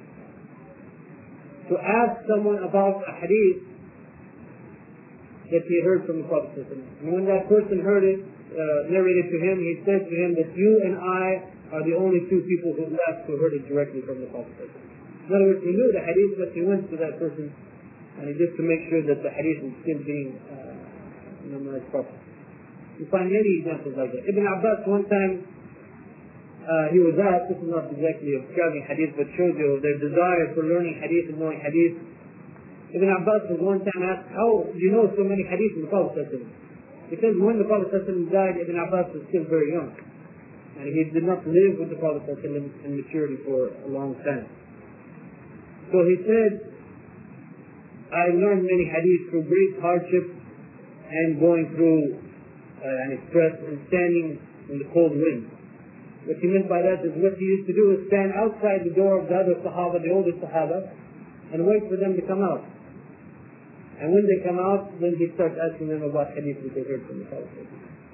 to ask someone about a hadith that he heard from the Prophet. And when that person heard it, narrated to him, he said to him that you and I are the only two people who left who heard it directly from the Prophet. In other words, he knew the hadith, but he went to that person and he just to make sure that the hadith is still being memorized properly. You find many examples like that. Ibn Abbas, one time, he was asked, this is not exactly describing hadith, but shows you their desire for learning hadith and knowing hadith. Ibn Abbas was one time asked, how do you know so many hadith in the Prophet? Because when the Prophet died, Ibn Abbas was still very young. And he did not live with the Prophet in maturity for a long time. So he said, I learned many hadith through great hardship and going through stress and standing in the cold wind. What he meant by that is what he used to do is stand outside the door of the other Sahaba, the older Sahaba, and wait for them to come out. And when they come out, then he starts asking them about hadith that they heard from the Prophet.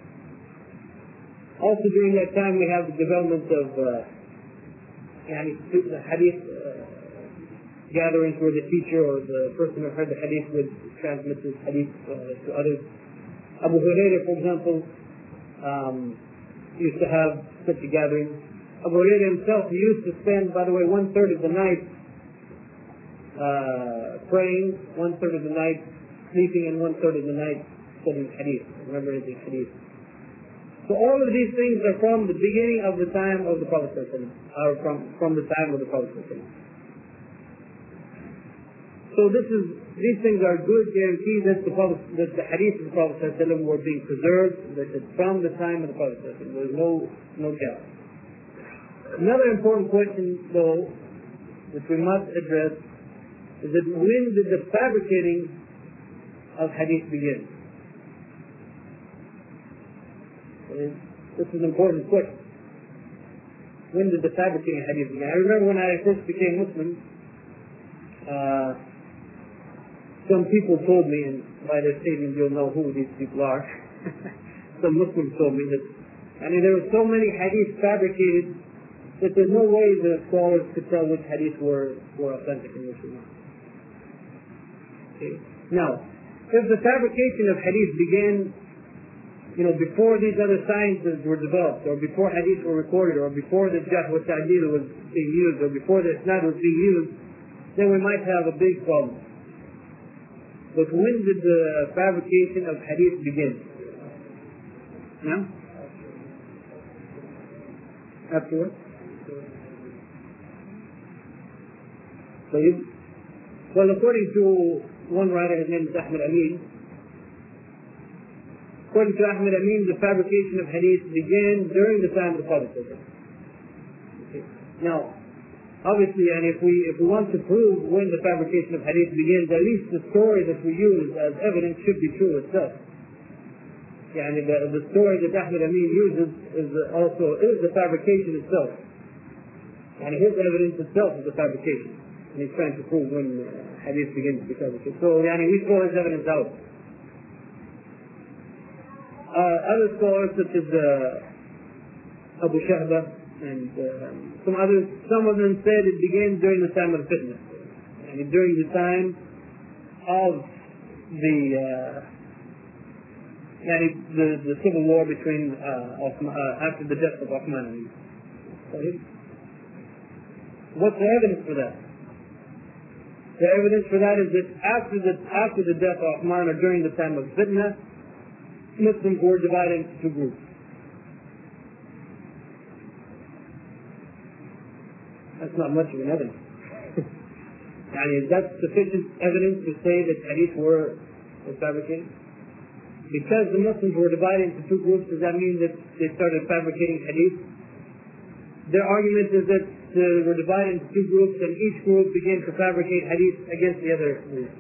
Also during that time we have the development of the hadith gatherings where the teacher or the person who heard the hadith would transmit this hadith to others. Abu Hurairah, for example, used to have such a gathering. Abu Hurairah himself, he used to spend, by the way, 1/3 of the night praying, 1/3 of the night sleeping, and 1/3 of the night studying hadith, remembering hadith. So all of these things are from the beginning of the time of the Prophet, or from the time of the Prophet. So these things are good guarantees that the hadith of the Prophet were being preserved, that it's from the time of the Prophet. There's no doubt. Another important question, though, that we must address is that when did the fabricating of hadith begin? This is an important question. When did the fabricating of hadith begin? I remember when I first became Muslim, some people told me, and by their statement you'll know who these people are. Some Muslims told me that, there were so many hadiths fabricated that there's no way the scholars could tell which hadiths were authentic and which were not. Okay. Now, if the fabrication of hadith began, before these other sciences were developed, or before hadith were recorded, or before the jarh wa ta'deel was being used, or before the isnad was being used, then we might have a big problem. But when did the fabrication of hadith begin? No? Afterwards? Well, according to one writer, his name is Ahmed Amin. According to Ahmed Amin, the fabrication of hadith began during the time of the Prophet. Okay. Now, obviously, and if we want to prove when the fabrication of hadith begins, at least the story that we use as evidence should be true itself. The story that Ahmed Amin uses is the fabrication itself. And his evidence itself is the fabrication. And he's trying to prove when hadith begins to be fabricated. So we throw his evidence out. Other scholars such as Abu Shahba, And some of them said it began during the time of the fitna, and during the time of the civil war between after the death of Uthman. What's the evidence for that? The evidence for that is that after the death of Uthman, or during the time of fitna, Muslims were divided into two groups. That's not much of an evidence. Is that sufficient evidence to say that hadith were fabricated? Because the Muslims were divided into two groups, does that mean that they started fabricating hadith? Their argument is that they were divided into two groups, and each group began to fabricate hadith against the other group.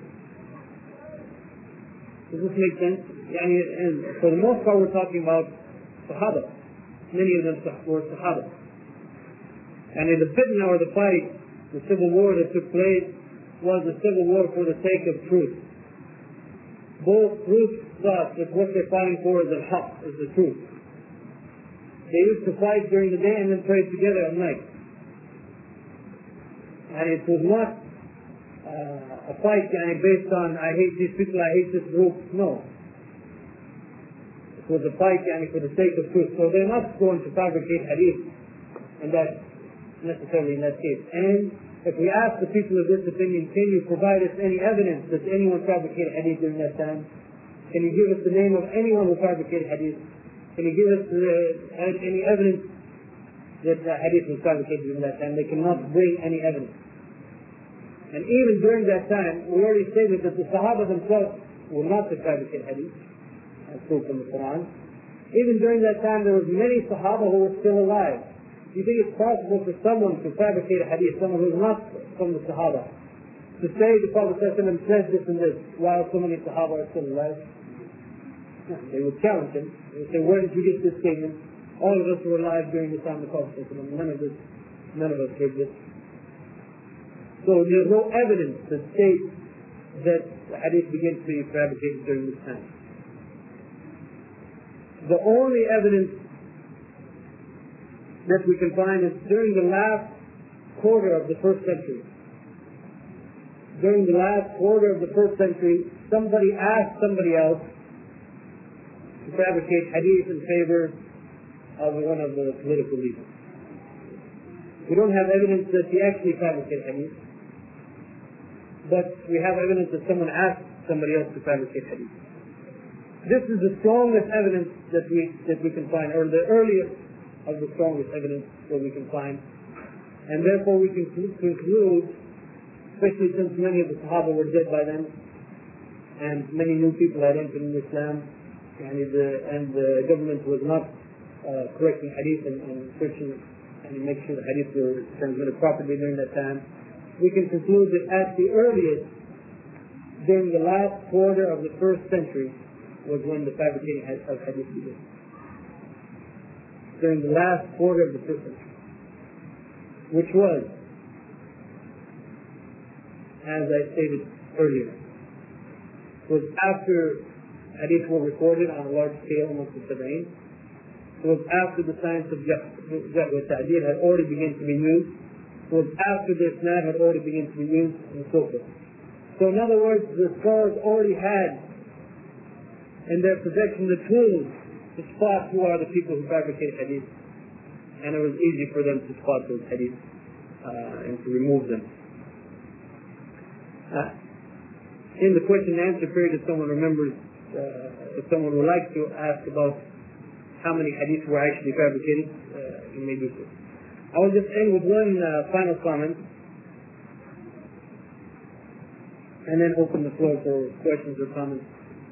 Does this make sense? And for the most part, we're talking about Sahaba. Many of them were Sahaba. And in the fitna, or the fight, the civil war that took place, was a civil war for the sake of truth. Both groups thought that what they're fighting for is al-haq, is the truth. They used to fight during the day and then pray together at night. And it was not a fight based on, I hate these people, I hate this group. No. It was a fight for the sake of truth. So they're not going to fabricate hadith, and that's necessarily in that case. And if we ask the people of this opinion, can you provide us any evidence that anyone fabricated hadith during that time? Can you give us the name of anyone who fabricated hadith? Can you give us any evidence that hadith was fabricated during that time? They cannot bring any evidence. And even during that time, we already stated that the Sahaba themselves were not to fabricate hadith, as proved from the Quran. Even during that time, there were many Sahaba who were still alive. Do you think it's possible for someone to fabricate a hadith, someone who is not from the Sahaba, to say the Prophet ﷺ said this and this, while so many Sahaba are still alive? No, they would challenge him. They would say, where did you get this statement? All of us were alive during the time of the Prophet ﷺ. None of us heard this. So there's no evidence that states that the hadith began to be fabricated during this time. The only evidence that we can find is during the last quarter of the first century. During the last quarter of the first century, somebody asked somebody else to fabricate hadith in favor of one of the political leaders. We don't have evidence that he actually fabricated hadith, but we have evidence that someone asked somebody else to fabricate hadith. This is the strongest evidence that we can find, or the earliest of the strongest evidence that we can find. And therefore we can conclude, especially since many of the Sahaba were dead by then, and many new people had entered in Islam, and the government was not correcting hadith and searching and making sure the hadith were transmitted properly during that time, we can conclude that at the earliest, during the last quarter of the first century, was when the fabricating of hadith began. During the last quarter of the first century, which was, as I stated earlier, was after hadith were recorded on a large scale amongst the Tabi'in. It was after the science of Jarh wa Ta'deel had already begun to be used. It was after the Isnad had already begun to be used, and so forth. So in other words, the scholars already had in their possession the tools to spot who are the people who fabricate hadith, and it was easy for them to spot those hadith and to remove them. In the question and answer period, if someone remembers, if someone would like to ask about how many hadith were actually fabricated, you may do so. I will just end with one final comment, and then open the floor for questions or comments.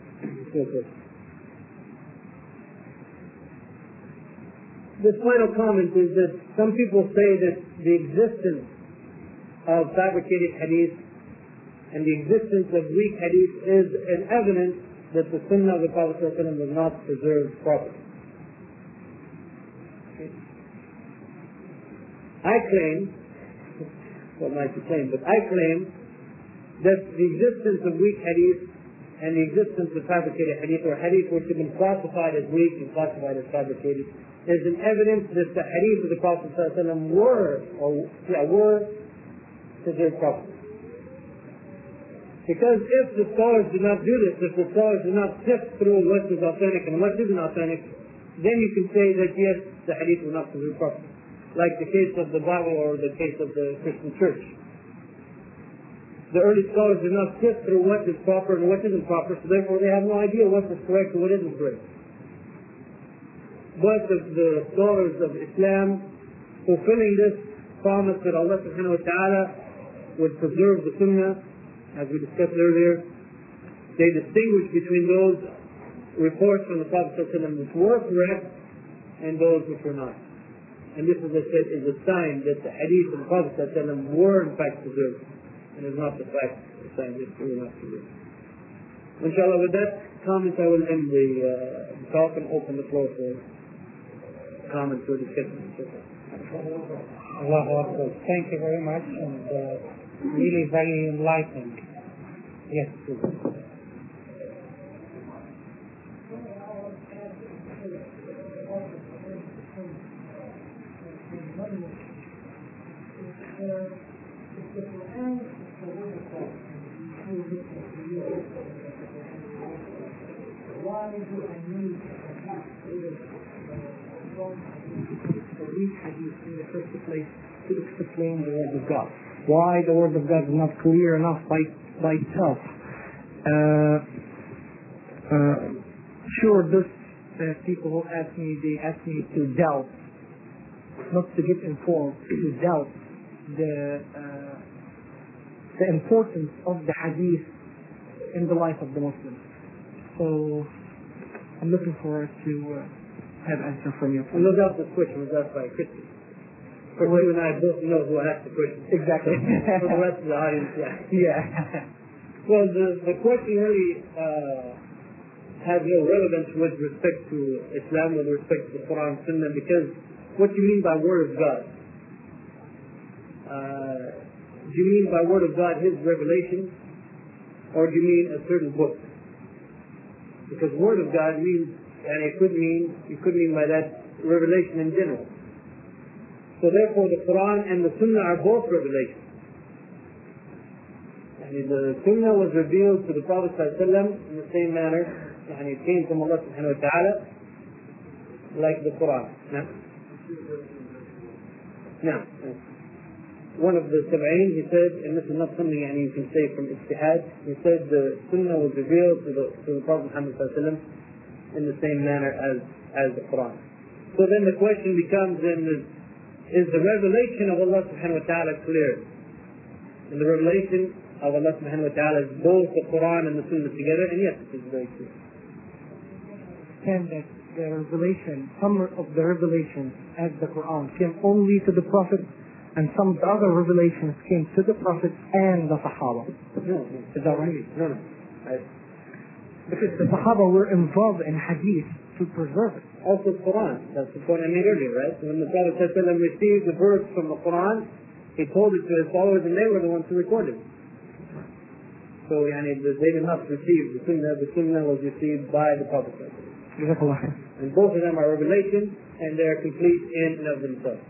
This final comment is that some people say that the existence of fabricated hadith and the existence of weak hadith is an evidence that the Sunnah of the Prophet ﷺ was not preserved properly. Okay. I claim, well, not to claim, but I claim that the existence of weak hadith and the existence of fabricated hadith, or hadith which have been classified as weak and classified as fabricated, is an evidence that the hadith of the Prophet ﷺ were preserved properly. Because if the scholars do not do this, if the scholars do not sift through what is authentic and what isn't authentic, then you can say that yes, the hadith was not preserved properly. Like the case of the Bible or the case of the Christian church. The early scholars did not sift through what is proper and what isn't proper, so therefore they have no idea what is correct and what isn't correct. But the scholars of Islam, fulfilling this promise that Allah subhanahu wa ta'ala would preserve the Sunnah, as we discussed earlier, they distinguish between those reports from the Prophet ﷺ which were correct and those which were not. And this, as I said, is a sign that the hadith of the Prophet ﷺ were in fact preserved, and is not the fact, the sign that they were not preserved. Inshallah, with that comment I will end the talk and open the floor for comments or discussion. Allahu Akbar. Thank you very much, and really very enlightening. Yes, please. Why do I need hadith in the first place to explain the Word of God? Why the Word of God is not clear enough by itself? Sure, those people who ask me, they ask me to doubt, not to get informed, to doubt the importance of the hadith in the life of the Muslim. So I'm looking forward to have an answer from you. And no doubt this question was asked by a Christian. Of course, you and I both know who asked the question. Exactly. For the rest of the audience, Yeah. Well, the question really has no relevance with respect to Islam, with respect to the Quran and Sunnah, because what do you mean by Word of God? Do you mean by Word of God His revelation, or do you mean a certain book? Because Word of God means, and you could mean by that revelation in general. So therefore the Quran and the Sunnah are both revelations. The Sunnah was revealed to the Prophet ﷺ in the same manner, and it came from Allah subhanahu wa ta'ala, like the Quran. Now, one of the Sab'een, he said, and this is not something you can say from Ijtihad, he said the Sunnah was revealed to the Prophet Muhammad ﷺ in the same manner as the Quran. So then the question becomes, is the revelation of Allah subhanahu wa ta'ala clear? And the revelation of Allah subhanahu wa ta'ala is both the Quran and the Sunnah together, and yes, it is very clear. And that the revelation, some of the revelations as the Quran came only to the Prophet, and some of the other revelations came to the Prophet and the Sahaba. No. Is that right? No. Because the Sahaba were involved in hadith to preserve it. Also the Quran. That's the point I made earlier, right? When the Prophet ﷺ received the verse from the Quran, he told it to his followers and they were the ones who recorded it. So they did not receive the Sunnah. The Sunnah was received by the Prophet ﷺ. And both of them are revelation, and they are complete in and of themselves.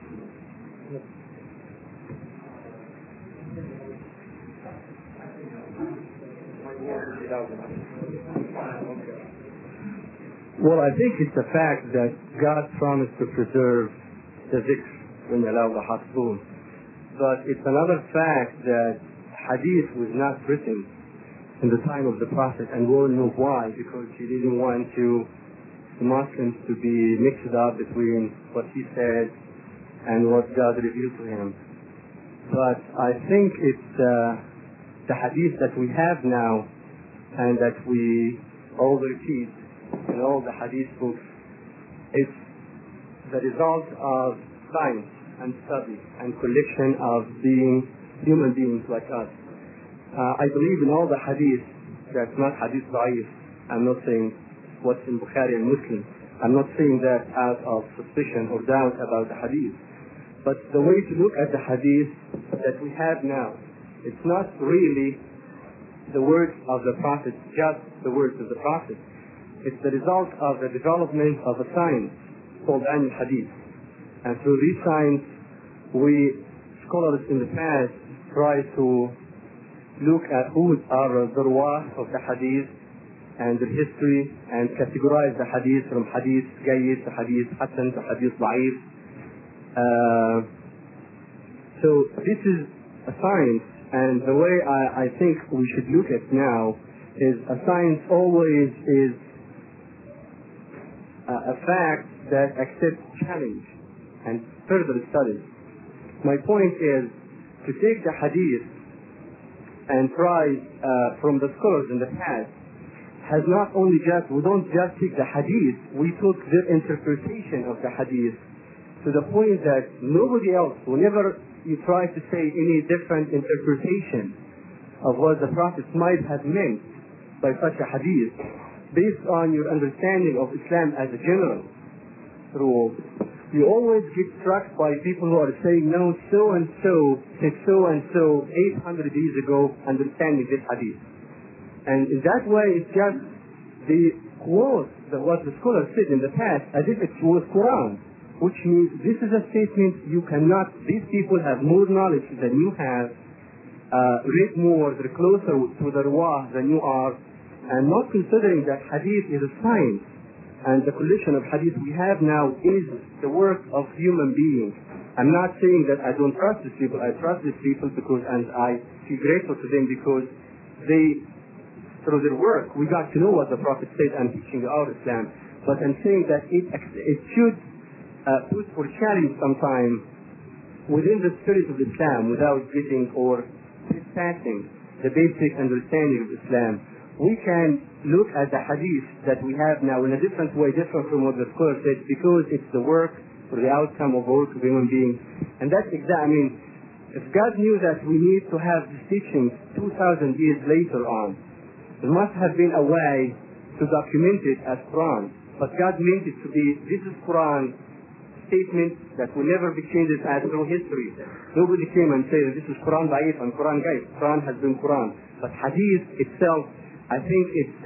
Well, I think it's a fact that God promised to preserve the dhikr when you allow the hasbun. But it's another fact that hadith was not written in the time of the Prophet, and we'll know why, because he didn't want the Muslims to be mixed up between what he said and what God revealed to him. But I think it's the hadith that we have now and that we all repeat in all the hadith books, it's the result of science and study and collection of human beings like us. I believe in all the hadith. That's not hadith da'if. I'm not saying what's in Bukhari and Muslim. I'm not saying that out of suspicion or doubt about the hadith. But the way to look at the hadith that we have now, it's not really the words of the Prophet, just the words of the Prophet. It's the result of the development of a science called Ilm al-Hadith. And through these science, we scholars in the past try to look at who are the ruwah of the hadith and the history and categorize the hadith from hadith jayyid to hadith hasan to hadith da'if. So this is a science, and the way I think we should look at now is a science always is a fact that accepts challenge and further studies. My point is to take the hadith and try from the scholars in the past has not only just, we don't just take the hadith, we took their interpretation of the hadith to the point that nobody else, whenever you try to say any different interpretation of what the Prophet might have meant by such a hadith, based on your understanding of Islam as a general rule, you always get struck by people who are saying, no, so and so said so and so 800 years ago, understanding this hadith. And in that way, it's just the quote that what the scholar said in the past as if it was Quran, which means this is a statement you cannot, these people have more knowledge than you have, read more, they're closer to the ruwah than you are, and not considering that hadith is a science, and the collection of hadith we have now is the work of human beings. I'm not saying that I don't trust these people. I trust these people because, and I feel grateful to them because they, through their work, we got to know what the Prophet said and teaching our Islam. But I'm saying that it should put for challenge sometime within the spirit of Islam without getting or trespassing the basic understanding of Islam. We can look at the hadith that we have now in a different way, different from what the scholar said, because it's the work or the outcome of work of human beings. And that's exactly, I mean, if God knew that we need to have these teachings 2,000 years later on, there must have been a way to document it as Quran. But God meant it to be, this is Quran statement that will never be changed as through history. Nobody came and said this is Quran da'if and Quran gaib. Quran has been Quran. But hadith itself, I think it's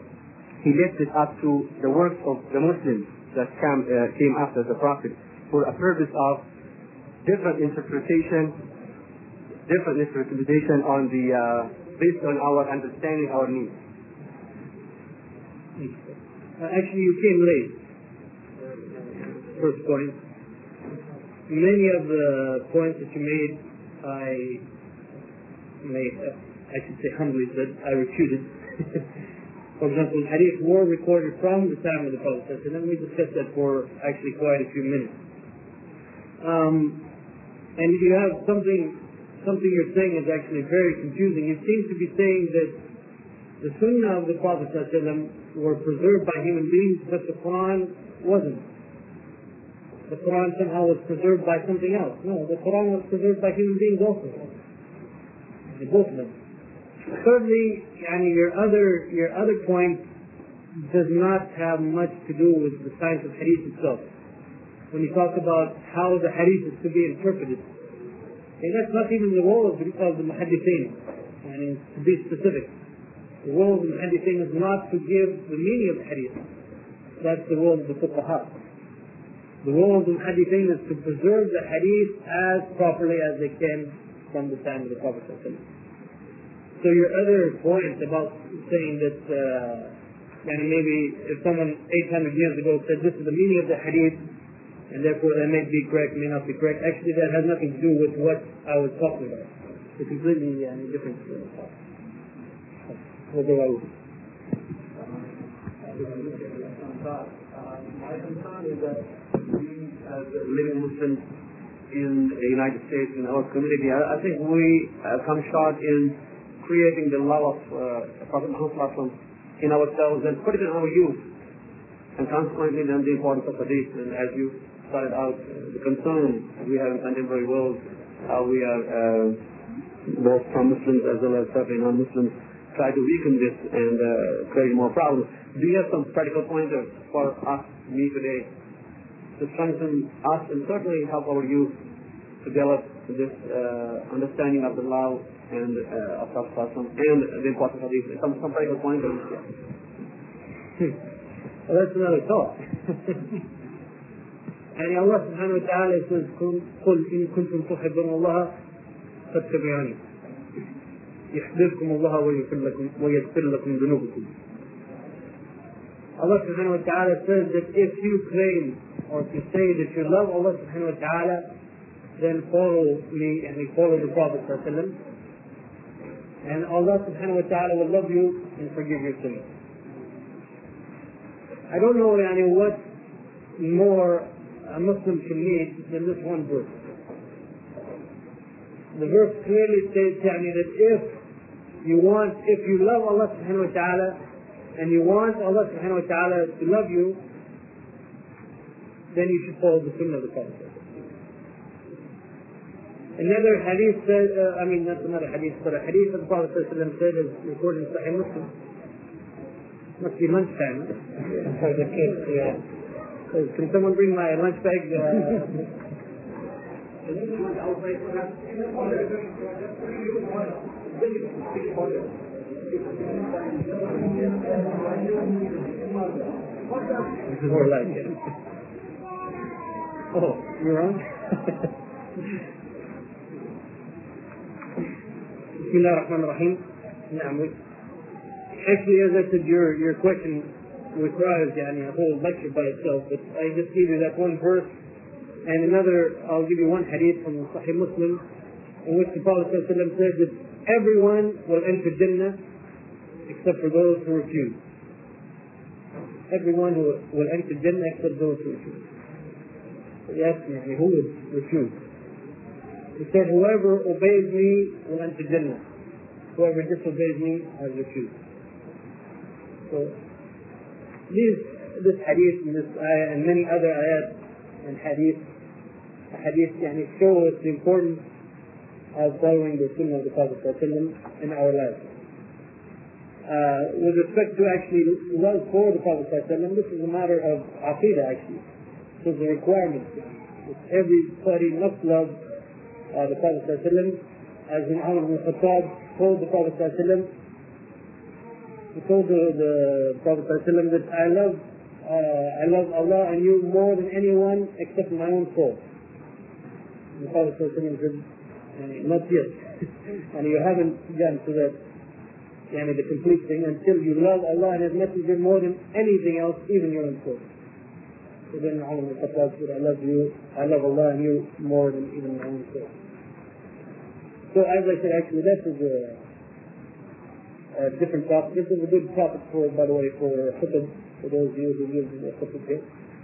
he left it up to the works of the Muslims that came after the Prophet for a purpose of different interpretation on the based on our understanding, our needs. Actually, you came late. First point. Many of the points that you made, I should say humbly said, I refuted. For example, hadith were recorded from the time of the Prophet, and then we discussed that for actually quite a few minutes. And you have something you're saying is actually very confusing. You seem to be saying that the Sunnah of the Prophet were preserved by human beings, but the Quran wasn't. The Quran somehow was preserved by something else. No, the Quran was preserved by human beings also. Both of them. Thirdly, your other point does not have much to do with the science of hadith itself. When you talk about how the hadith is to be interpreted, and that's not even the role of the muhaddithin. To be specific, the role of the muhaddithin is not to give the meaning of the hadith. That's the role of the fuqaha. The role of the muhaddithin is to preserve the hadith as properly as they can from the time of the Prophet. So your other point about saying that maybe if someone 800 years ago said this is the meaning of the hadith and therefore that may be correct, may not be correct, actually that has nothing to do with what I was talking about. It's completely different. My concern is that we as living Muslims in the United States, in our community, I think we come short in creating the love of Prophet Muhammad in ourselves and put it in our youth, and consequently then the importance of hadith. And as you started out, the concern we have in contemporary world, how we are both from Muslims as well as certainly non-Muslims try to weaken this and create more problems. Do you have some practical pointers for us, me today, to strengthen us and certainly help our youth to develop this understanding of the law and of Prophet and the importance of these? Some practical pointers. Well, that's another thought. يعني الله سبحانه وتعالى يقول قل إن كنتم تحبون الله فاتبعوني يحببكم الله ويغفر لكم ذنوبكم. Allah subhanahu wa ta'ala says that if you claim or if you say that you love Allah subhanahu wa ta'ala, then follow me and follow the Prophet sallallahu alaihi wasallam, and Allah subhanahu wa ta'ala will love you and forgive your sins. I don't know what more a Muslim can need than this one verse. The verse clearly states that if you love Allah subhanahu wa ta'ala and you want Allah subhanahu wa ta'ala to love you, then you should follow the sunnah of the Prophet. Another hadith said, not another hadith, but a hadith of the Prophet said is recorded in Sahih Muslim. Must be lunchtime. For the kids, yeah. Can someone bring my lunch bag? This is more like it. Oh, you're on? Bismillah ar-Rahman ar-Rahim. Actually, as I said, your question requires a whole lecture by itself, but I just give you that one verse and another. I'll give you one hadith from Sahih Muslim in which the Prophet ﷺ said that everyone will enter Jannah except for those who refuse. Everyone will enter Jannah except those who refuse. So he asked me, who would refuse? He said, whoever obeys me will enter Jannah. Whoever disobeys me has refused. So this hadith and this ayah and many other ayat and hadith show us the importance of following the sunnah of the Prophet ﷺ in our lives. With respect to actually love for the Prophet ﷺ, this is a matter of aqidah actually. This is a requirement. Everybody must love the Prophet ﷺ. As in Umar ibn Khattab told the Prophet ﷺ, he told the Prophet ﷺ that I love Allah and you more than anyone except my own soul. And the Prophet ﷺ said, not yet. And you haven't gone to that, the complete thing until you love Allah and His Messenger more than anything else, even your own soul. So then Umar ibn Khattab said, I love Allah and you more than even my own soul. So as I said, actually, that is a different topic. This is a good topic by the way, for khutbah, for those of you who give the khutbah here.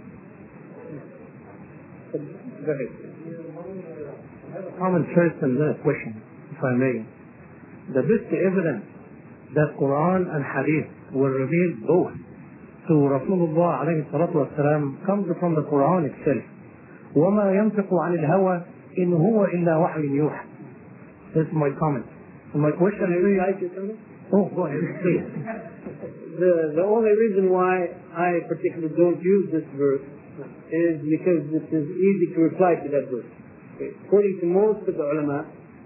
Go ahead. Comment first and then a question, if I may. The best evidence that Quran and Hadith were revealed both to Rasulullah alayhi salatu wasalam comes from the Quran itself. وَمَا يَنْطِقُ عَنِ الْهَوَى إِنْ هُوَ إِلَّا وَحْيٌ يُوحَى. This is my comment. And my question is... Like your comment? Oh, go ahead, please. The only reason why I particularly don't use this verse is because it is easy to reply to that verse. Okay. According to most of the ulama,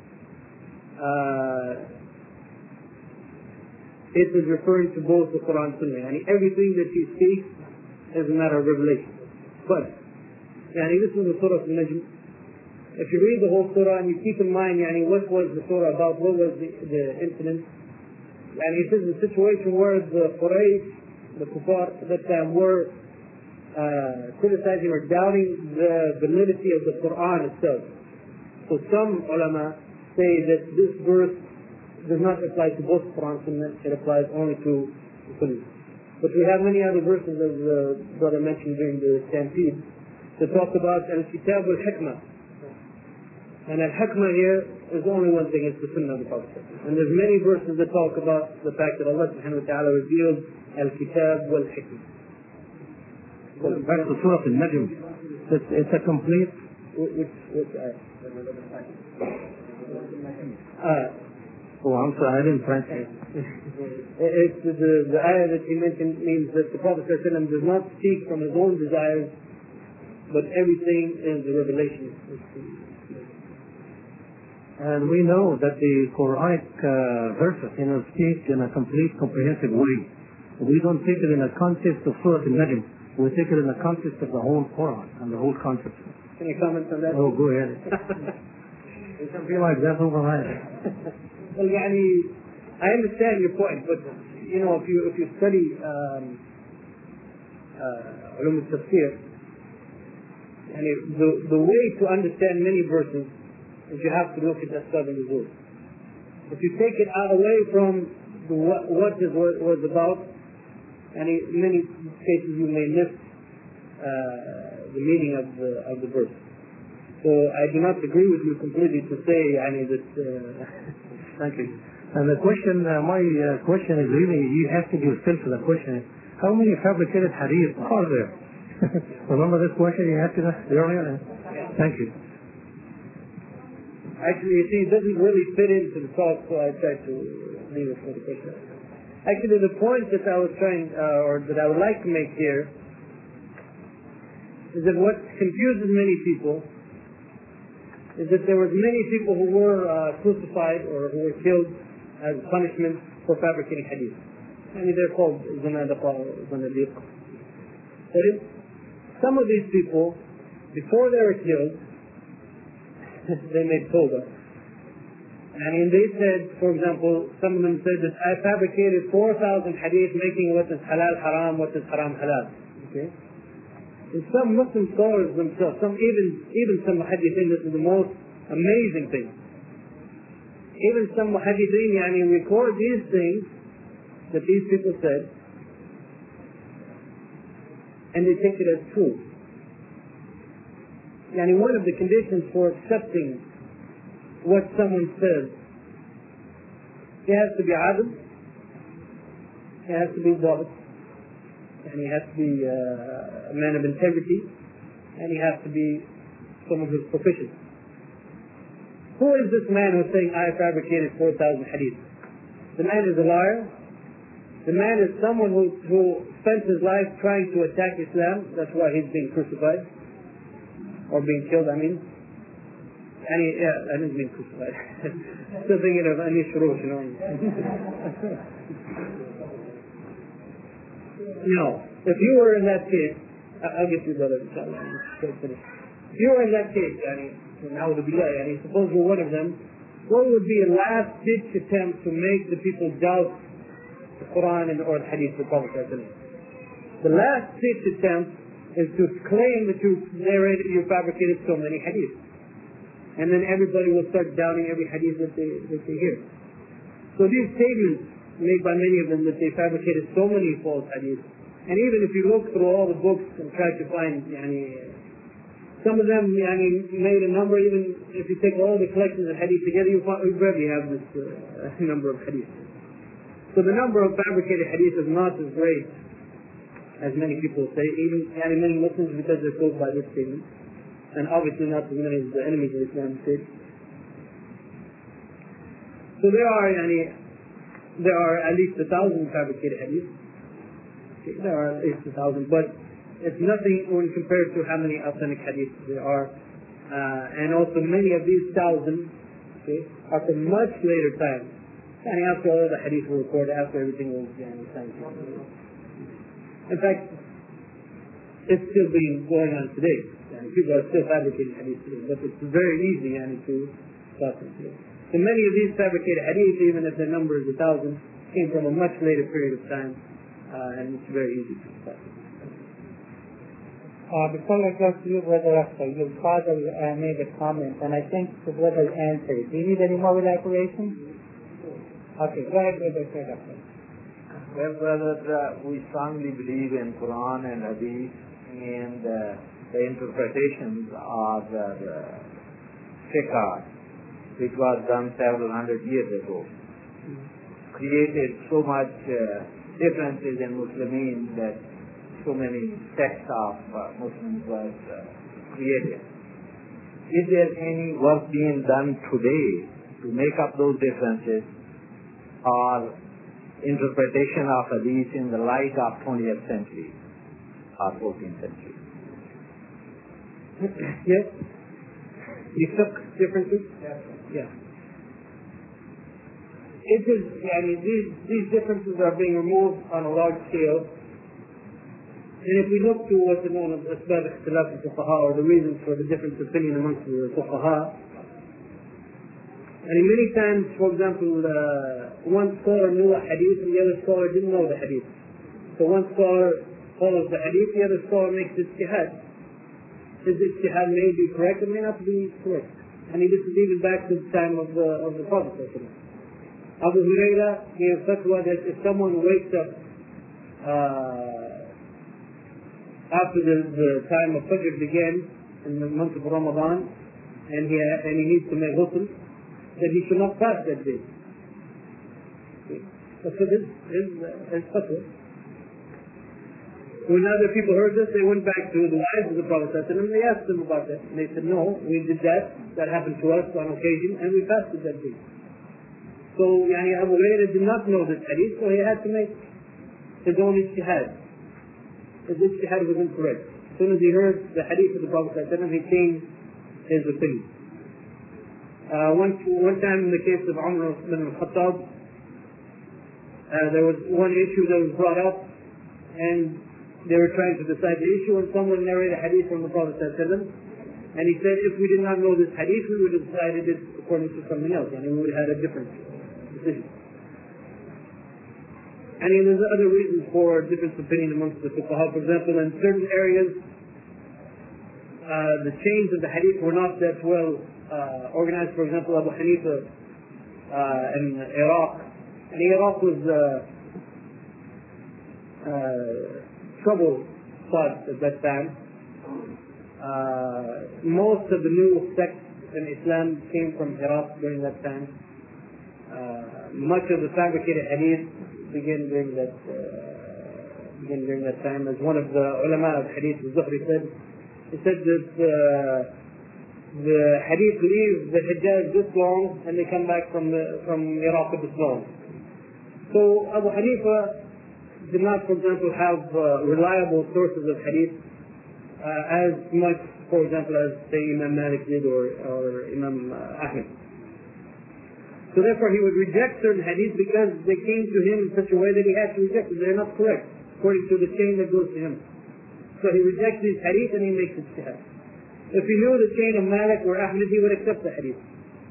it is referring to both the Quran and Sunnah. Everything that he speaks is a matter of revelation. But, this is the Surah Al-Najm. If you read the whole surah and you keep in mind what was the surah about, what was the incident, it is a situation where the Quraysh, the Kuffar at that time, were criticizing or doubting the validity of the Quran itself. So some ulama say that this verse does not apply to both Quran and Sunnah, it applies only to Sunnah. But we have many other verses, as the brother mentioned during the stampede, that talk about al-kitab wal-hikmah. And al-hikmah here is only one thing, it's the sunnah of the Prophet. And there's many verses that talk about the fact that Allah subhanahu wa ta'ala revealed al-kitab wal-hikmah. Back to Surah Al-Najm. It's a complete... Which ayah? Oh, I'm sorry, I didn't translate. It's the ayah that he mentioned means that the Prophet does not speak from his own desires, but everything is a revelation. And we know that the Quranic verses speak in a complete, comprehensive way. We don't take it in the context of Surah Al-Najm. We take it in the context of the whole Quran and the whole concept. Any comments on that? Oh, go ahead. You can be like that over my head. Well, يعني, I understand your point, but you know, if you study علوم التفسير, يعني, the way to understand many verses is you have to look at asbab al-nuzul. If you take it away from what it was about, and in many cases you may miss the meaning of the verse. So I do not agree with you completely to say يعني, that. Thank you. And the question, my question is really, you have to give yourself the question: how many fabricated hadith are there? Remember this question you asked earlier? Thank you. Actually, you see, it doesn't really fit into the talk, so I tried to leave it for the question. Actually, the point that I was trying, or that I would like to make here, is that what confuses many people is that there was many people who were crucified or who were killed as punishment for fabricating hadith. I mean, they're called zanadiqa or zanadiq. But some of these people, before they were killed, they made tawbah. And they said, for example, some of them said that I fabricated 4,000 hadith making what is halal haram, what is haram halal. Okay? And some Muslim scholars themselves, even some muhaddithin, this is the most amazing thing. Even some muhaddithin record these things that these people said, and they take it as true. One of the conditions for accepting what someone says, he has to be adil, he has to be dhabit, and he has to be a man of integrity, and he has to be someone who's proficient. Who is this man who's saying, I fabricated 4,000 hadith? The man is a liar. The man is someone who spent his life trying to attack Islam. That's why he's being crucified. Or being killed, I mean. I didn't mean crucified. Still thinking of Ani Shuruh, you know. No. If you were in that case, I'll get you brother, inshallah. If you were in that case, suppose you're one of them, what would be a last-ditch attempt to make the people doubt the Quran or the Hadith of the Prophet? The last-ditch attempt is to claim that you fabricated so many hadith. And then everybody will start doubting every hadith that they hear. So these statements made by many of them that they fabricated so many false hadith, and even if you look through all the books and try to find, some of them made a number, even if you take all the collections of hadith together, you barely have this number of hadith. So the number of fabricated hadith is not as great as many people say, even many Muslims, because they're told by this statement, and obviously not as many as the enemies of Islam say. So there are at least 1,000 fabricated hadith. Okay, there are at least 1,000, but it's nothing when compared to how many authentic hadith there are. And also many of these 1,000 are from much later time. And after all the hadith were recorded, after everything was scientific. In fact, it's still being going on today. People are still fabricating hadith today, but it's very easy to stop them today. So many of these fabricated hadith, even if the number is 1,000, came from a much later period of time, and it's very easy to stop them. Before I go to you, Brother Akhtar, your father made a comment, and I think the brother answered. Do you need any more elaboration? Okay, go ahead, Brother Akhtar. Well, brother, we strongly believe in Quran and Hadith and the interpretations of the fiqh, which was done several hundred years ago. Created so much differences in Muslimin that so many sects of Muslims was created. Is there any work being done today to make up those differences, or interpretation of hadith in the light of 20th century or 14th century? Yes. You took differences? Yes. Yeah. It is, these differences are being removed on a large scale And if we look to what's known as أسباب اختلاف الفقهاء, or the reasons for the difference of opinion amongst the fuqaha, and many times, for example, one scholar knew a hadith and the other scholar didn't know the hadith. So one scholar follows the hadith, the other scholar makes ijtihad. His ijtihad may be correct, it may not be correct. And this is even back to the time of the Prophet. Abu Huraira gave fatwa that if someone wakes up after the time of Fajr began in the month of Ramadan, and he needs to make ghusl, that he should not fast that day. So this is fatwa. When other people heard this, they went back to the wives of the Prophet and they asked them about that. And they said, no, we did that. That happened to us on occasion, and we fasted that day. So Abu Hurairah did not know this hadith, so he had to make his own ijtihad. His ijtihad was incorrect. As soon as he heard the hadith of the Prophet, he changed his opinion. One time in the case of Umar ibn al-Khattab, there was one issue that was brought up, and they were trying to decide the issue, and someone narrated a hadith from the Prophet ﷺ, and he said, if we did not know this hadith, we would have decided it according to something else, and we would have had a different decision. And there's other reasons for difference of opinion amongst the fuqaha. For example, in certain areas, the chains of the hadith were not that well organized. For example, Abu Hanifa in Iraq. And Iraq was trouble spot at that time. Most of the new sects in Islam came from Iraq during that time. Much of the fabricated hadith began during that time. As one of the ulama of hadith, Zuhri said, he said that the hadith leaves the Hijaz this long and they come back from Iraq this long. So Abu Hanifa did not, for example, have reliable sources of hadith as much, for example, as say Imam Malik did or Imam Ahmed. So therefore he would reject certain hadith because they came to him in such a way that he had to reject them. They're not correct according to the chain that goes to him. So he rejects these hadith and he makes it ijtihad. If he knew the chain of Malik or Ahmed, he would accept the hadith.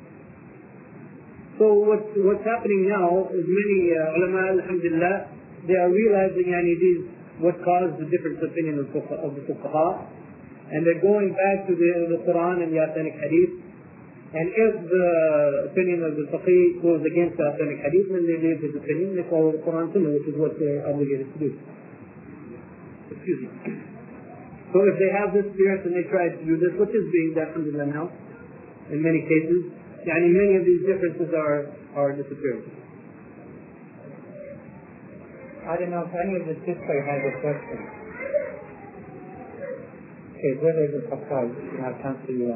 So what's happening now is many ulama, alhamdulillah, they are realizing what caused the difference of opinion of the fuqaha, and they're going back to the Quran and the authentic hadith. And if the opinion of the faqih goes against the authentic hadith, then they leave his opinion, they follow the Quran Sunnah, which is what they're obligated to do. Excuse me. So if they have this spirit and they try to do this, which is being done alhamdulillah now, in many cases, many of these differences are disappearing. I don't know if any of the sisters has a question. Okay, whether the Fakal, I'll come to you.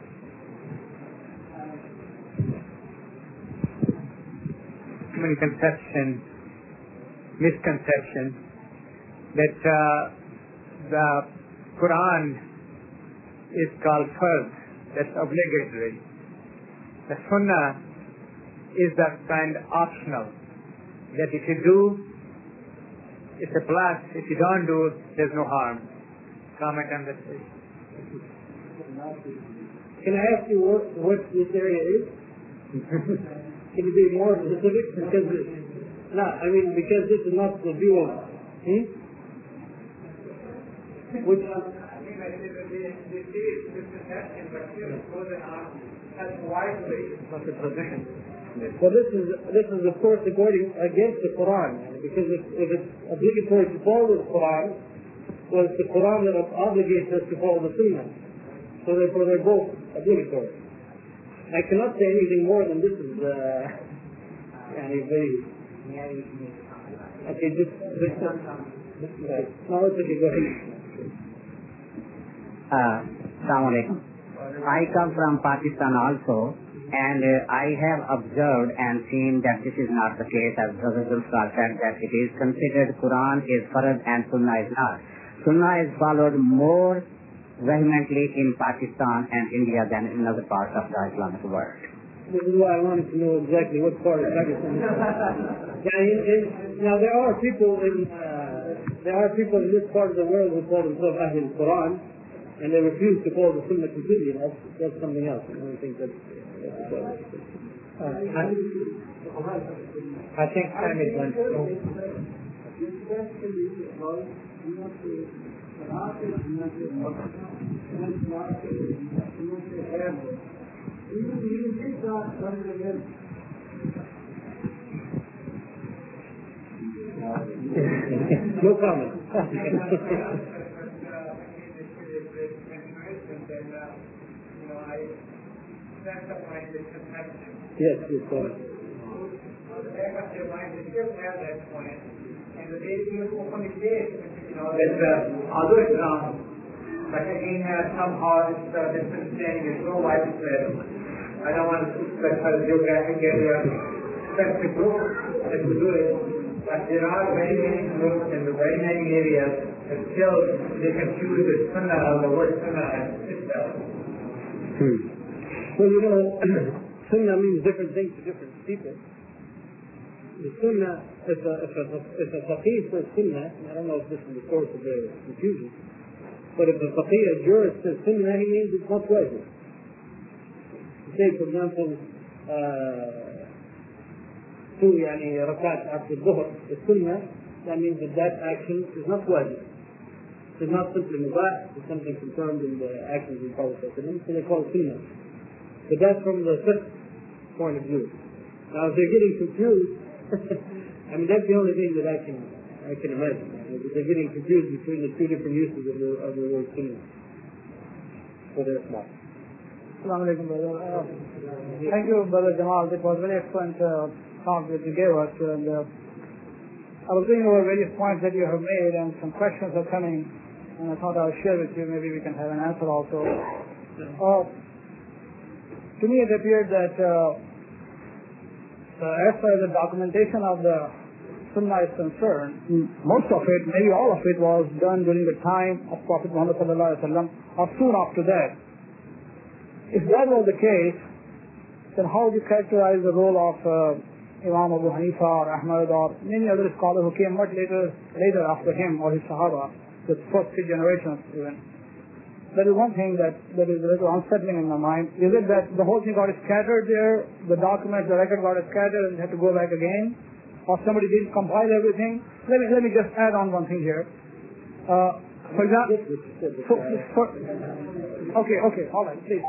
Misconception that the Quran is called fard, that's obligatory. The Sunnah is that kind optional, that if you do, it's a plus, if you don't do, there's no harm. Comment on this, please. Can I ask you what this area is? Can you be more specific? Because this is not the view of... Which... Well, this is of course against the Quran, because if it's obligatory to follow the Quran, well, it's the Quran that obligates us to follow the Sunnah. So therefore they're both obligatory. I cannot say anything more than this is very... Okay, just... No, it's okay, go ahead. Assalamu alaikum. I come from Pakistan also, and I have observed and seen that this is not the case, as Brother Zulfar said, that it is considered Quran is Farad and Sunnah is not. Sunnah is followed more vehemently in Pakistan and India than in other parts of the Islamic world. This is why I wanted to know exactly what part of Pakistan. Now there are people in there are people in this part of the world who call themselves Ahlul Quran, and they refuse to call the Sunnah completely. That's something else. I don't think that's I think time is one. No comment. Yes, yes, go ahead. Other Islam, but again, somehow this misunderstanding is so widespread. I don't want to specify the geographic area, specific group that to do it, but there are very many groups in the very many areas that still they confuse the Sunnah or the word Sunnah itself. Well, you know, Sunnah means different things to different people. The Sunnah, if a faqih says Sunnah, I don't know if this is the source of their confusion, but if a faqih, a jurist says Sunnah, he means it's not wajib. Say, for example, two rakat after dhuhr, the Sunnah, that means that action is not wajib. It's not simply mubah, it's something confirmed in the actions of the Prophet, so they call it Sunnah. But that's from the fiqh point of view. Now, if they're getting confused, I mean, that's the only thing that I can imagine. They're getting confused between the two different uses of the word Sunnah. So that's not. Assalamu alaikum, brother. Thank you, Brother Jamal. It was very excellent talk that you gave us. And I was thinking over various points that you have made, and some questions are coming, and I thought I would share with you. Maybe we can have an answer also. To me, it appeared that as far as the documentation of the Sunnah is concerned, most of it, maybe all of it, was done during the time of Prophet Muhammad sallallahu alaihi wasallam, or soon after that. If that was the case, then how would you characterize the role of Imam Abu Hanifa or Ahmad or many other scholars who came much later after him, or his Sahaba, the first 3 generations even? That is one thing that is a little unsettling in my mind. Is it that the whole thing got scattered there, the documents, the record got scattered and had to go back again? Or somebody didn't compile everything? Let me just add on one thing here. For example, okay, all right, please.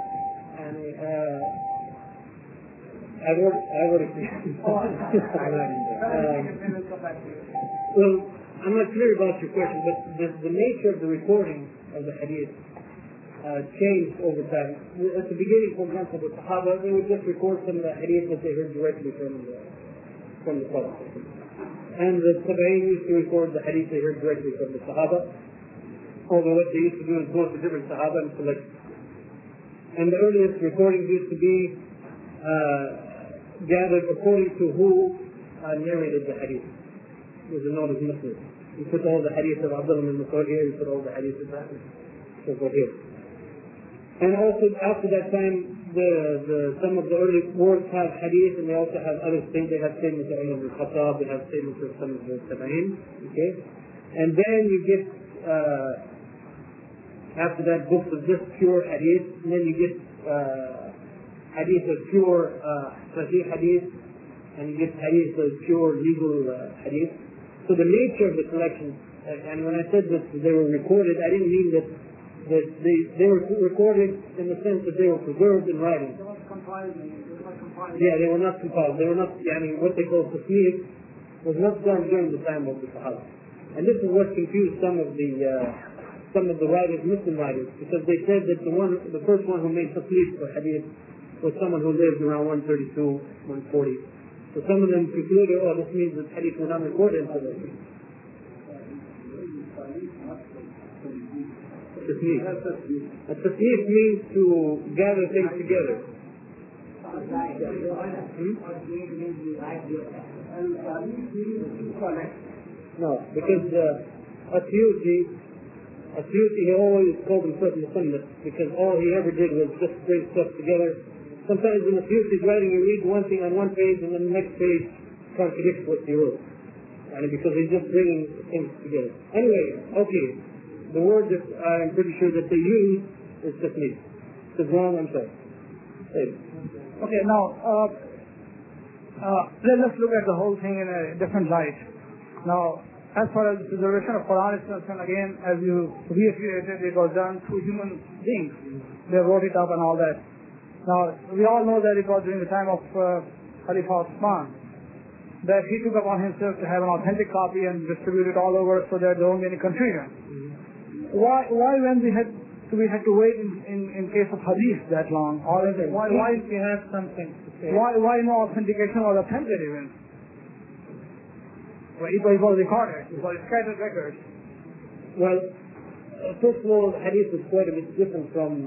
Well, I'm not clear about your question, but the nature of the recording of the hadith changed over time. At the beginning, for example, the Sahaba, they would just record some of the hadith that they heard directly from the Prophet. And the Tabi'in used to record the hadith they heard directly from the Sahaba. Although what they used to do is go to different Sahaba and select. And the earliest recordings used to be gathered according to who narrated the hadith. It was known as Muslim. You put all the hadith of Abdullah ibn Mas'ud here, you put all the hadith of that, so go here. And also after that time, some of the early works have hadith, and they also have other things. They have statements of Umar ibn Khattab, they have statements of some of the Tabi'in, okay? And then you get, after that, books of just pure hadith, and then you get hadith of pure sahih hadith, and you get hadith of pure legal hadith. So the nature of the collection, and when I said that they were recorded, I didn't mean that they were recorded in the sense that they were preserved in writing. They were not compiled. Yeah, they were not compiled. They were not, what they call tasnif was not done during the time of the Sahaba. And this is what confused some of the writers, Muslim writers, because they said that the first one who made tasnif for hadith was someone who lived around 132, 140. So some of them concluded, this means that hadith was not recorded until then. Tasnif. A tasnif means to gather things together. No, because Asyuti, he always called himself Musannif because all he ever did was just bring stuff together. Sometimes in Asyuti's writing, you read one thing on one page and then the next page contradicts what he wrote. because he's just bringing things together. Anyway, okay, the word that I'm pretty sure that they use is tasneef. If it's wrong, I'm sorry. Okay, now, let's look at the whole thing in a different light. Now, as far as the preservation of Quran is concerned, again, as you reiterated, it was done through human beings. They wrote it up and all that. Now, we all know that it was during the time of Khalifa Osman that he took upon himself to have an authentic copy and distribute it all over so that there won't be any confusion. Why when we had to wait in case of hadith that long? Or why we have something to say? Why no authentication was attempted even? Well, it was recorded. It was scattered records. Well, first of all, hadith is quite a bit different from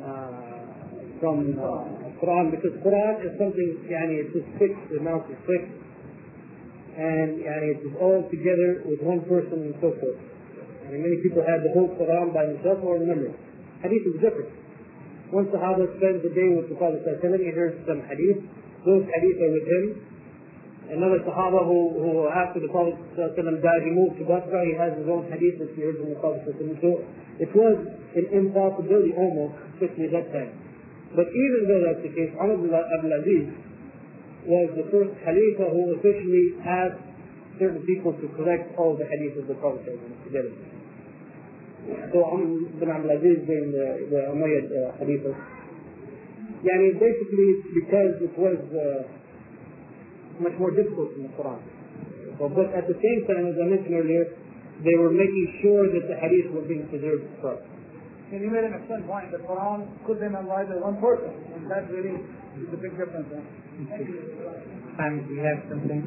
Quran, because Quran is something, it's just fixed, the amount is fixed, and it is all together with one person and so forth. And many people have the whole Quran by themselves or remember. Hadith is different. One Sahaba spends the day with the Prophet ﷺ, he hears some hadith, those hadith are with him. Another Sahaba who after the Prophet ﷺ died, he moved to Basra, he has his own hadith that he heard from the Prophet ﷺ. So it was an impossibility almost, especially at that time. But even though that's the case, Umar ibn Abdul Aziz was the first Khalifa who officially asked certain people to collect all the hadith of the Prophet together. So Umar ibn Abdul Aziz being the Umayyad Khalifa. Basically it's because it was much more difficult in the Quran. But at the same time, as I mentioned earlier, they were making sure that the hadith were being preserved properly. And you made an excellent point. The Quran could be memorized by one person, and that really is the big difference. Thank you. And we have something.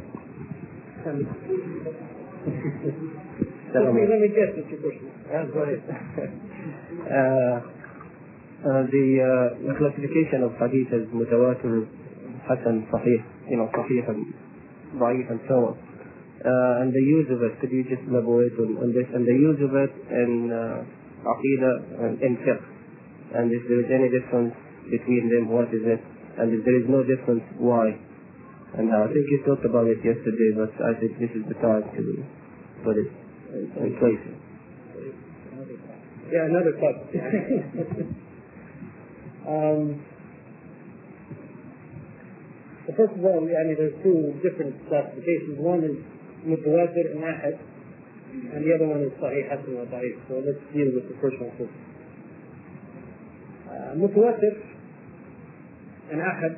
Let me guess what your question is. Go ahead. The classification of hadith as mutawatir, hasan, sahih, sahih and da'if and so on. And the use of it, could you just elaborate on this? And the use of it in Aqidah and in fiqh. And if there is any difference between them, what is it? And if there is no difference, why? And I think you talked about it yesterday, but I think this is the time to put it in place. Yeah, another cut. First of all, there's two different classifications. One is mutawatir and ahad, and the other one is sahih, hasan, or da'if. So let's deal with the first one first. Mutawatir and ahad.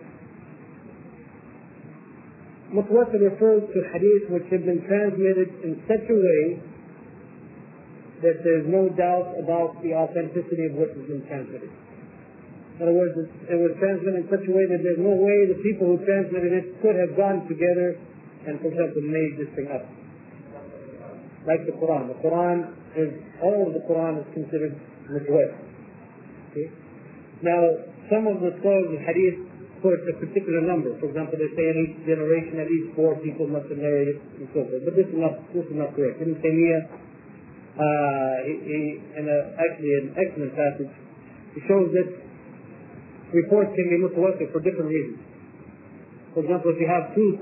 Mutawatir refers to hadith which have been transmitted in such a way that there's no doubt about the authenticity of what has been transmitted. In other words, it was transmitted in such a way that there's no way the people who transmitted it could have gone together and, for example, made this thing up. Like the Quran. All of the Quran is considered mutawatir. Okay? Now, some of the scholars of hadith put a particular number. For example, they say in each generation at least 4 people must have narrated and so forth. But this is not correct. Ibn Taymiyyah, actually an excellent passage, he shows that reports can be mutawatir for different reasons. For example, if you have two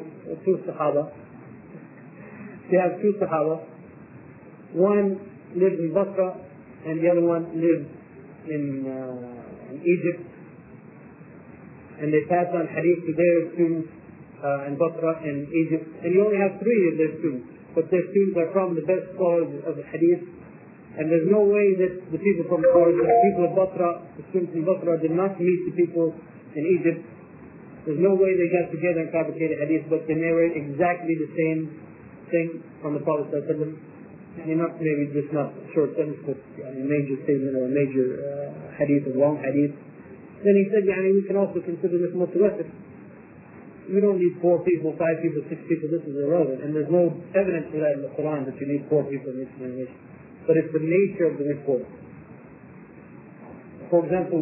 Sahaba, one lived in Basra and the other one lived in Egypt, and they pass on hadith to their students in Basra and Egypt, and you only have 3 of their students, but their students are from the best scholars of the hadith, and there's no way that the people of Basra, the students in Basra, did not meet the people in Egypt. There's no way they got together and fabricated hadith, but they narrate exactly the same thing from the Prophet ﷺ. Not a short sentence, but a major statement or a major hadith, a long hadith. Then he said, we can also consider this mutawatir. You don't need 4 people, 5 people, 6 people. This is irrelevant, and there's no evidence for that in the Quran that you need 4 people in each generation. But it's the nature of the report. For example,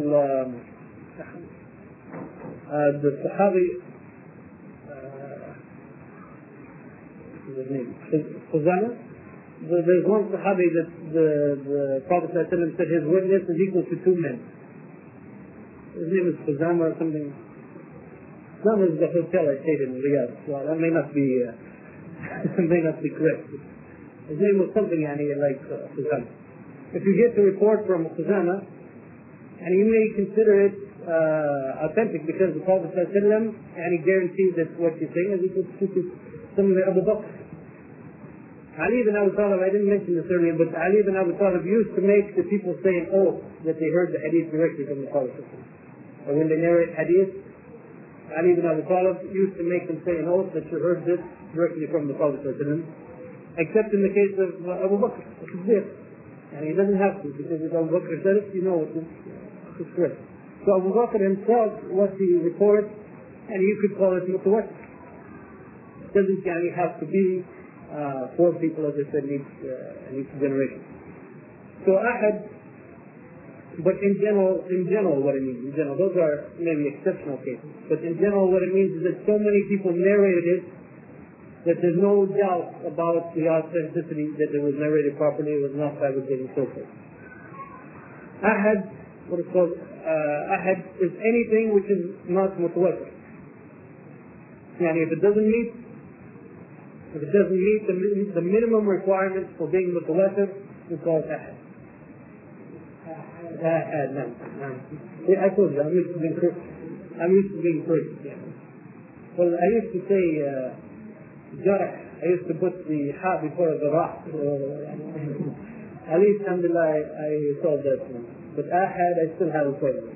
the Sahabi, what's his name? Khuzana? There's one Sahabi that the Prophet ﷺ said his witness is equal to 2 men. His name is Khuzama or something. Khuzama is the hotel I stayed in Riyadh. So that may not be may not be correct. His name was something like Khuzama. If you get the report from Khuzama, and you may consider it authentic because the Prophet ﷺ guarantees that what you're saying is equal to some of the Abu Bakr. Ali ibn Abi Talib, I didn't mention this earlier, but Ali ibn Abi Talib used to make the people say an oath that they heard the hadith directly from the Prophet. Or when they narrate hadith, Ali ibn Abi Talib used to make them say an oath that you heard this directly from the Prophet, except in the case of Abu Bakr, which is this. And he doesn't have to, because if Abu Bakr said it, you know it is correct. So Abu Bakr himself, what he reports, and you could call it mutawatir. It doesn't have to be 4 people, as I said, in each generation. So Ahad, but in general, what it means, those are maybe exceptional cases. But in general, what it means is that so many people narrated it that there's no doubt about the authenticity, that it was narrated properly, it was not fabricated, and so forth. Ahad, what is called Ahad, is anything which is not mutawatir. If it doesn't meet the minimum requirements for being mutawatir, we call it Ahad. I told you, I'm used to being correct. Well, I used to say jarh. I used to put the ha before the ra. At least, alhamdulillah, I solved that one. But Ahad, I still have a problem.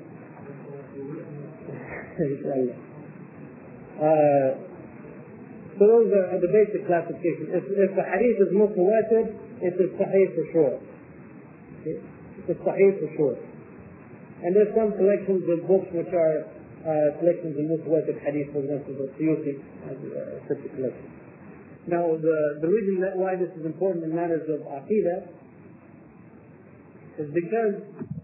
So those are the basic classifications. If the hadith is mutawatir, it is sahih for sure. It's sahih for sure. And there's some collections of books which are collections of mutawatir hadith, for example, the Suyuti has such a collection. Now, the reason why this is important in matters of aqidah is because